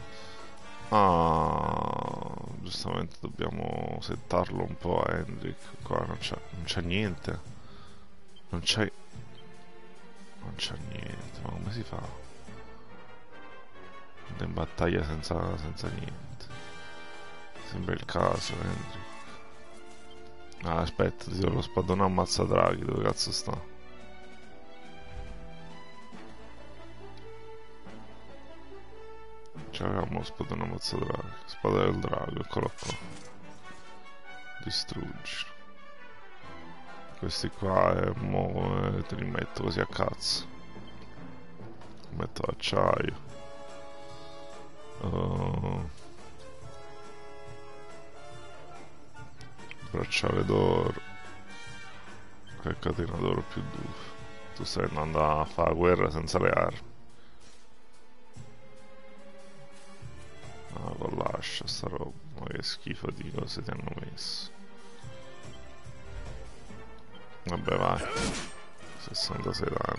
Ah, giustamente dobbiamo settarlo un po' a Hendrik. Qua non c'è niente. Non c'è niente. Ma come si fa? Andare in battaglia senza niente. Sembra il caso, Hendrik. Ah, aspetta, ti do lo spadone ammazza draghi, dove cazzo sta? C'avevamo lo spadone ammazza draghi. Spada del drago, eccolo qua. Distruggi. Questi qua te li metto così a cazzo. Metto l'acciaio. Bracciale d'oro. Che catena d'oro più duro. Tu stai andando a fare la guerra senza le armi. Ah, con l'ascia sta roba. Ma che schifo di cose ti hanno messo. Vabbè, vai. 66 danni.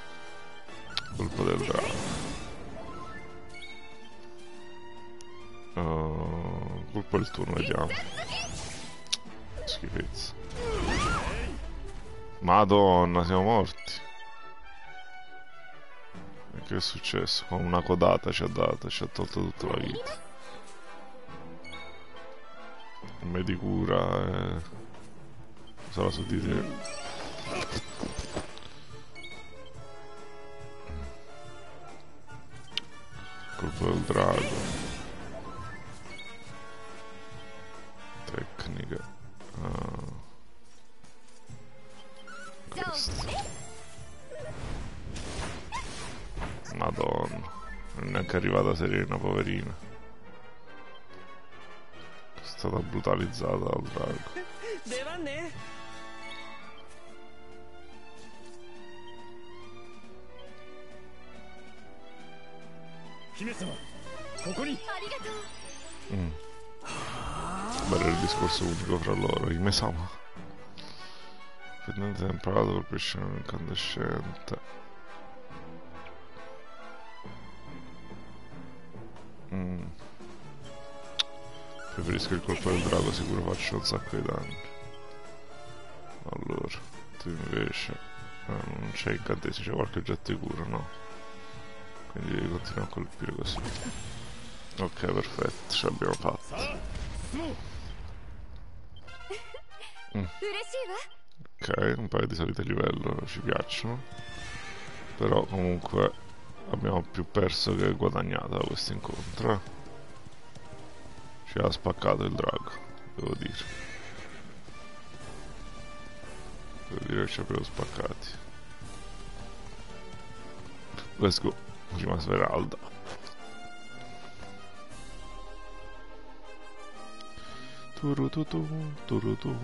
Colpo del drago. Colpo il turno, vediamo. Schifezza. Madonna, siamo morti. E che è successo? Con una codata ci ha dato, ci ha tolto tutta la vita. Me di cura, sarà su di te. Colpo del drago. Tecnica. Questo. Madonna. Non è neanche arrivata Serena, poverina. È stata brutalizzata dal drago. Bello il discorso unico fra loro. Hime-sama. Pendente temprato, colpisce un incandescente. Preferisco il colpo del drago, sicuro faccio un sacco di danni. Allora, tu invece non c'è incantesimo, c'è qualche oggetto di cura, no? Quindi devi continuare a colpire così. Ok, perfetto, ce l'abbiamo fatta. Ok, un paio di salite di livello ci piacciono. Però comunque abbiamo più perso che guadagnato da questo incontro. Ci ha spaccato il drago, devo dire. Devo dire che ci abbiamo spaccati. Let's go. Prima Smeralda. Turututu, turutu.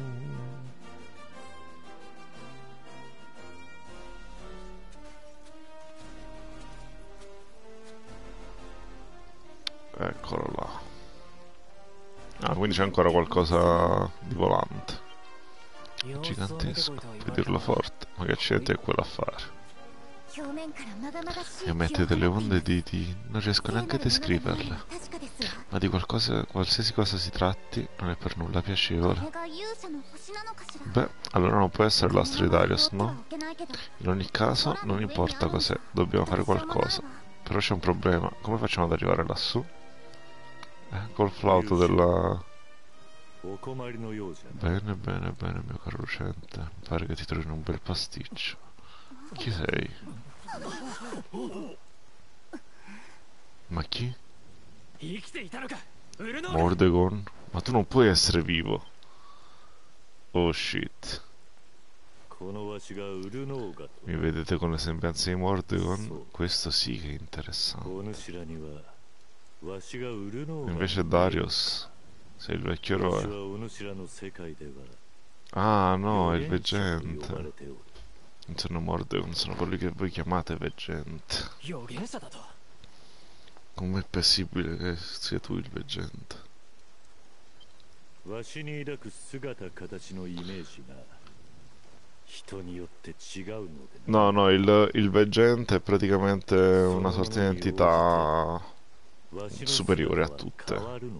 Eccolo là. Ah, quindi c'è ancora qualcosa di volante. Gigantesco, puoi dirlo forte. Ma che accidente è quello a fare? E mette delle onde non riesco neanche a descriverle. Ma di qualcosa, qualsiasi cosa si tratti, non è per nulla piacevole. Beh, allora non può essere l'astro di Darius, no? In ogni caso, non importa cos'è, dobbiamo fare qualcosa. Però c'è un problema, come facciamo ad arrivare lassù? Col flauto della... Bene, bene, bene, mio caro lucente. Mi pare che ti trovi in un bel pasticcio. Chi sei? Ma chi? Mordegon? Ma tu non puoi essere vivo. Oh shit. Mi vedete con le sembianze di Mordegon? Questo sì che è interessante. Invece Darius, sei il vecchio eroe. Ah no, è il veggente. Non sono Mordegon, sono quelli che voi chiamate veggente. Com'è possibile che sia tu il veggente? No, no, il veggente è praticamente una sorta di entità superiore a tutte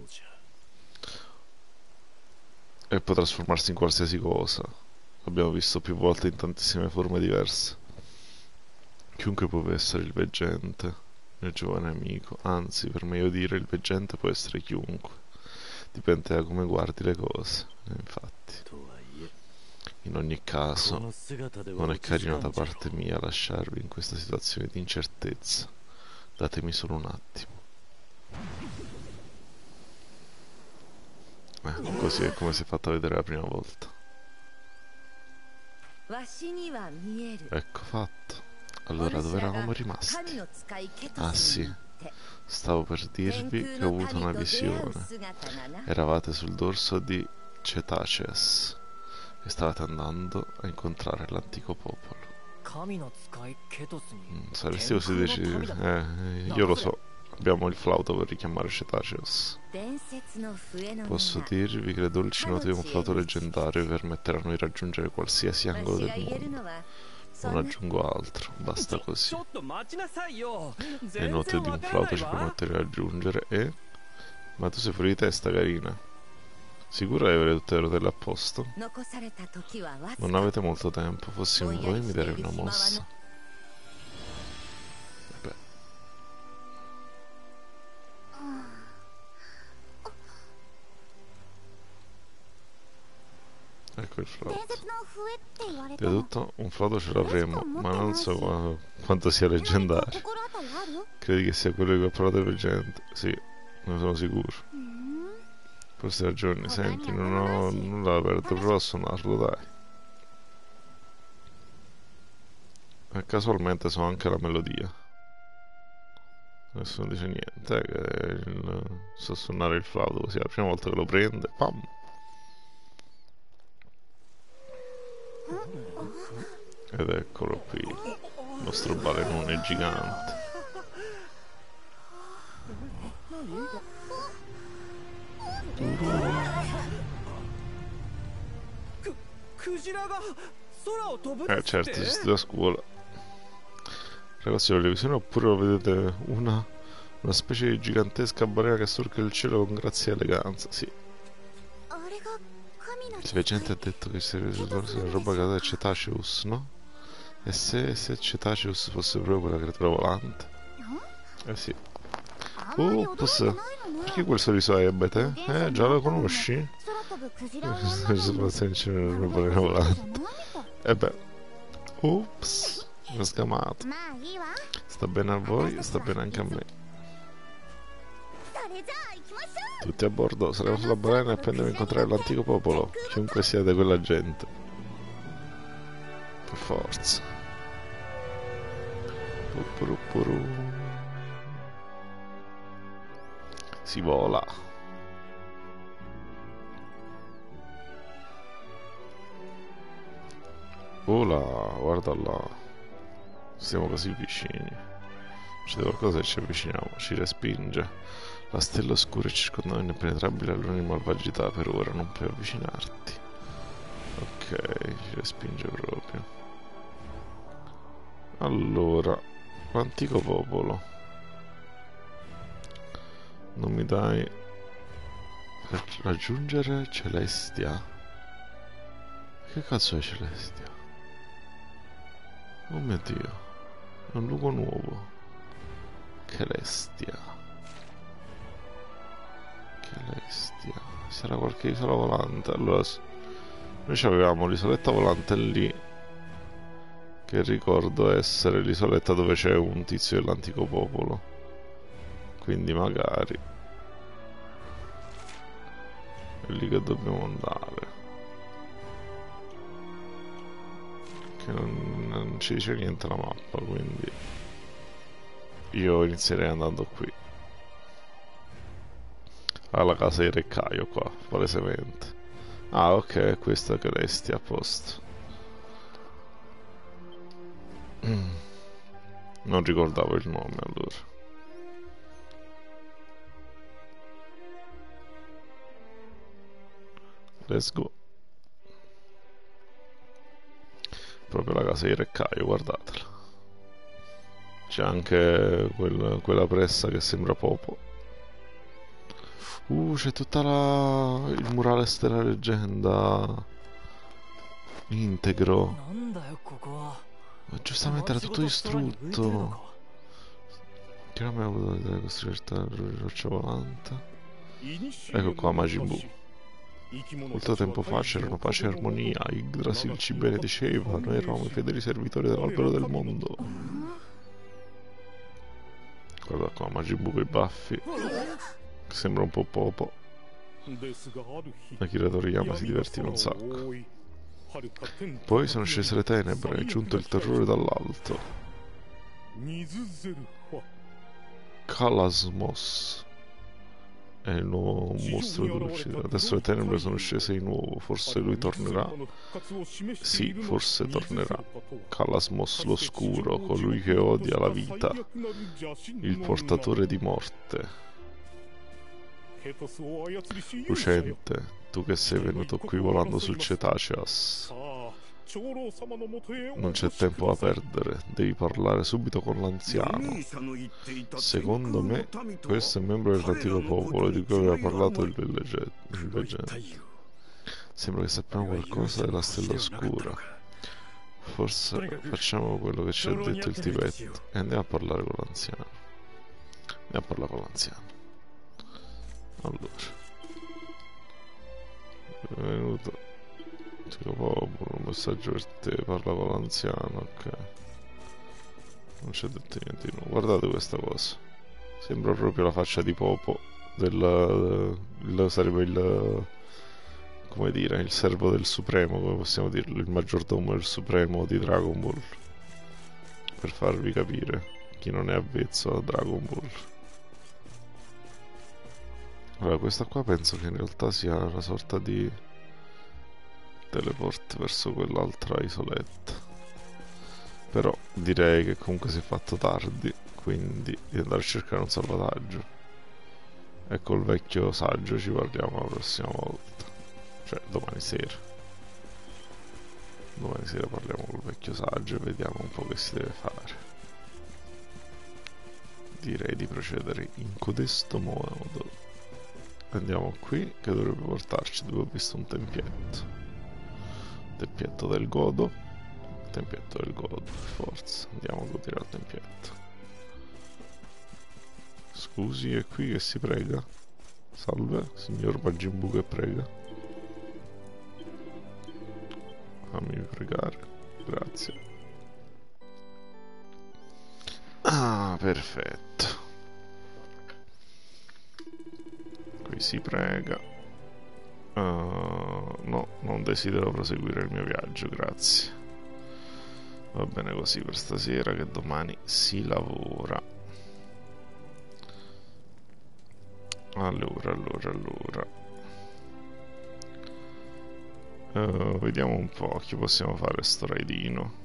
e può trasformarsi in qualsiasi cosa. L'abbiamo visto più volte in tantissime forme diverse. Chiunque può essere il veggente, mio giovane amico. Anzi, per meglio dire, il veggente può essere chiunque. Dipende da come guardi le cose. Infatti, in ogni caso, non è carino da parte mia lasciarvi in questa situazione di incertezza. Datemi solo un attimo. Così è come si è fatta vedere la prima volta. Ecco fatto. Allora, dove eravamo rimasti? Ah sì, stavo per dirvi che ho avuto una visione. Eravate sul dorso di Cetaceas e stavate andando a incontrare l'antico popolo. Saresti così decisi? Io lo so. Abbiamo il flauto per richiamare Cetaceas. Posso dirvi che le dolci note di un flauto leggendario vi permetteranno di raggiungere qualsiasi angolo del mondo. Non aggiungo altro, basta così. Le note di un flauto ci permettono di raggiungere Ma tu sei fuori di testa, carina. Sicura di avere tutte le rotelle a posto? Non avete molto tempo, fossi in voi mi darei una mossa. Vabbè. Ecco il flauto. Di tutto un flauto ce l'avremo, ma non so quanto sia leggendario. Credi che sia quello che ho parlato precedente? Sì, ne sono sicuro. Queste ragioni, senti, non ho nulla da perdere, prova a suonarlo, dai. E casualmente so anche la melodia. Nessuno dice niente, so suonare il flauto così, la prima volta che lo prende, pam! Ed eccolo qui, il nostro balenone gigante. Certo, si studia a scuola. Ragazzi, la televisione oppure lo vedete una specie di gigantesca balena che storca il cielo con grazia e eleganza, sì. Se la gente ha detto che si è la roba che è Cetaceus, no? E se Cetaceus fosse proprio quella creatura volante? Eh sì. Ops, perché quel sorriso è ebete? Già lo conosci? Una balena volante. E beh. Ops, ho scamato. Sta bene a voi, sta bene anche a me. Tutti a bordo, saremo sulla balena e poi andiamo a incontrare l'antico popolo, chiunque sia di quella gente. Per forza. Si vola. Oh là, guarda là. Siamo così vicini. C'è qualcosa che ci avviciniamo, ci respinge. La stella oscura è circondata e impenetrabile all'ogni malvagità, per ora non puoi avvicinarti. Ok, ci respinge proprio. Allora, l'antico popolo. Non mi dai... Per raggiungere Celestia? Che cazzo è Celestia? Oh mio Dio, è un luogo nuovo. Celestia. Celestia. Sarà qualche isola volante. Allora, noi avevamo l'isoletta volante lì, che ricordo essere l'isoletta dove c'è un tizio dell'antico popolo. Quindi magari è lì che dobbiamo andare. Che non ci dice niente la mappa, quindi io inizierei andando qui. Alla casa di Reccaio qua, palesemente. Ah, ok, questa che resti a posto. Non ricordavo il nome allora. Let's go. Proprio la casa di Reccaio, guardatela. C'è anche quella pressa che sembra Popo. C'è tutta il murale della leggenda integro. Ma giustamente era tutto distrutto. Che nome ha avuto da costruire la roccia volante? Ecco qua Majin Buu. Molto tempo fa c'erano pace e armonia, Yggdrasil ci benediceva, noi eravamo i fedeli servitori dell'albero del mondo. Guarda qua Majin Buu con i baffi. Che sembra un po' Popo. Akira Toriyama si divertiva un sacco. Poi sono scese le tenebre, è giunto il terrore dall'alto. Kalasmos è il nuovo mostro dell'Occidente. Adesso le tenebre sono scese di nuovo, forse lui tornerà. Sì, forse tornerà. Kalasmos l'oscuro, colui che odia la vita, il portatore di morte. Lucente, tu che sei venuto qui volando sul Cetaceas. Non c'è tempo da perdere, devi parlare subito con l'anziano. Secondo me, questo è un membro dell'antico popolo di cui aveva parlato il veggente. Sembra che sappiamo qualcosa della stella oscura. Forse facciamo quello che ci ha detto il Tibet e andiamo a parlare con l'anziano. Andiamo a parlare con l'anziano. Allora. Benvenuto. Antico popolo, un messaggio per te, parla con l'anziano, ok. Non c'è detto niente di nuovo. Guardate questa cosa. Sembra proprio la faccia di Popo sarebbe il, come dire, il servo del Supremo, come possiamo dirlo, il maggiordomo del Supremo di Dragon Ball. Per farvi capire chi non è avvezzo a Dragon Ball. Allora, questa qua penso che in realtà sia una sorta di teleport verso quell'altra isoletta. Però direi che comunque si è fatto tardi, quindi di andare a cercare un salvataggio. E col vecchio saggio ci parliamo la prossima volta. Cioè, domani sera. Domani sera parliamo col vecchio saggio e vediamo un po' che si deve fare. Direi di procedere in codesto modo. Andiamo qui, che dovrebbe portarci dove ho visto un tempietto. Tempietto del godo. Tempietto del godo, forza. Andiamo a godere al tempietto. Scusi, è qui che si prega? Salve, signor Majin Buu che prega. Fammi pregare, grazie. Ah, perfetto. Qui si prega. No, non desidero proseguire il mio viaggio, grazie. Va bene così per stasera, che domani si lavora. Allora. Vediamo un po' chi possiamo fare sto raidino.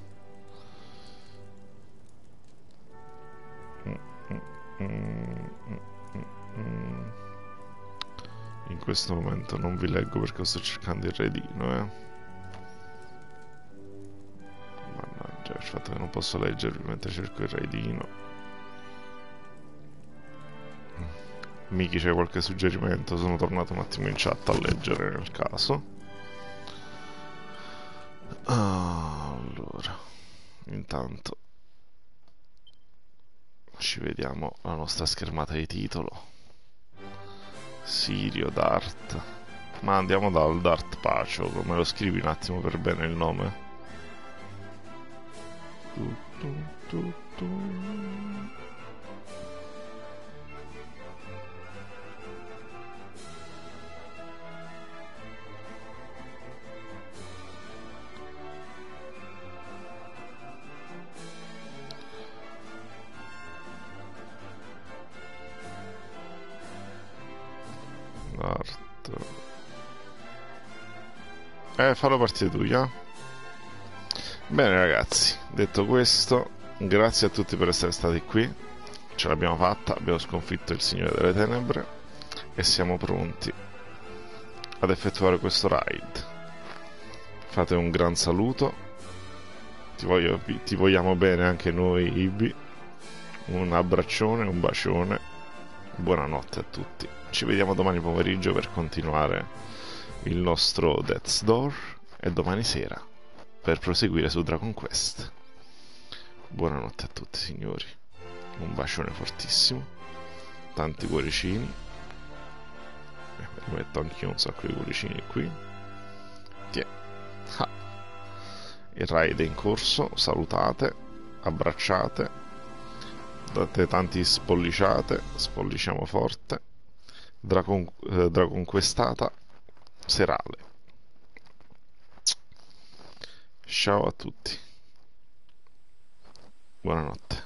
In questo momento non vi leggo perché sto cercando il raidino, Mannaggia, il fatto che non posso leggervi mentre cerco il raidino. Miki, c'è qualche suggerimento? Sono tornato un attimo in chat a leggere nel caso. Allora, intanto ci vediamo la nostra schermata di titolo. Sirio Dart. Ma andiamo dal Dart Pacio. Me lo scrivi un attimo per bene il nome? Fallo partire tu, ya? Bene ragazzi, detto questo, grazie a tutti per essere stati qui. Ce l'abbiamo fatta, abbiamo sconfitto il Signore delle Tenebre e siamo pronti ad effettuare questo raid. Fate un gran saluto. Ti vogliamo bene anche noi, Ibi. Un abbraccione, un bacione. Buonanotte a tutti. Ci vediamo domani pomeriggio per continuare il nostro Death's Door e domani sera per proseguire su Dragon Quest. Buonanotte a tutti signori, un bacione fortissimo, tanti cuoricini, rimetto anch'io un sacco di cuoricini qui. Il raid è in corso, salutate, abbracciate, date tanti spolliciate, spolliciamo forte. Dragon Questata serale. Ciao a tutti. Buonanotte.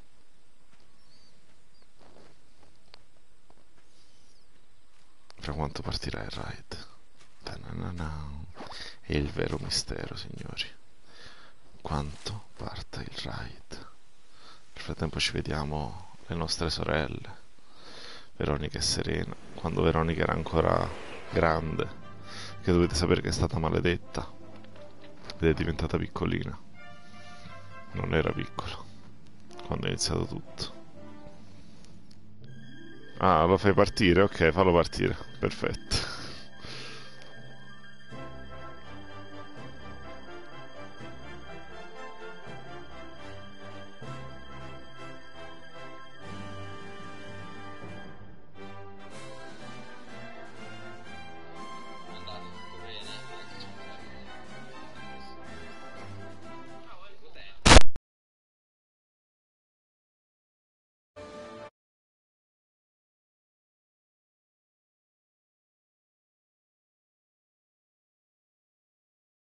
Fra quanto partirà il raid? È il vero mistero, signori. Quanto parta il raid? Nel frattempo ci vediamo le nostre sorelle, Veronica e Serena, quando Veronica era ancora grande, che dovete sapere che è stata maledetta ed è diventata piccolina. Non era piccola quando è iniziato tutto. Ah, lo fai partire? Ok, fallo partire. Perfetto.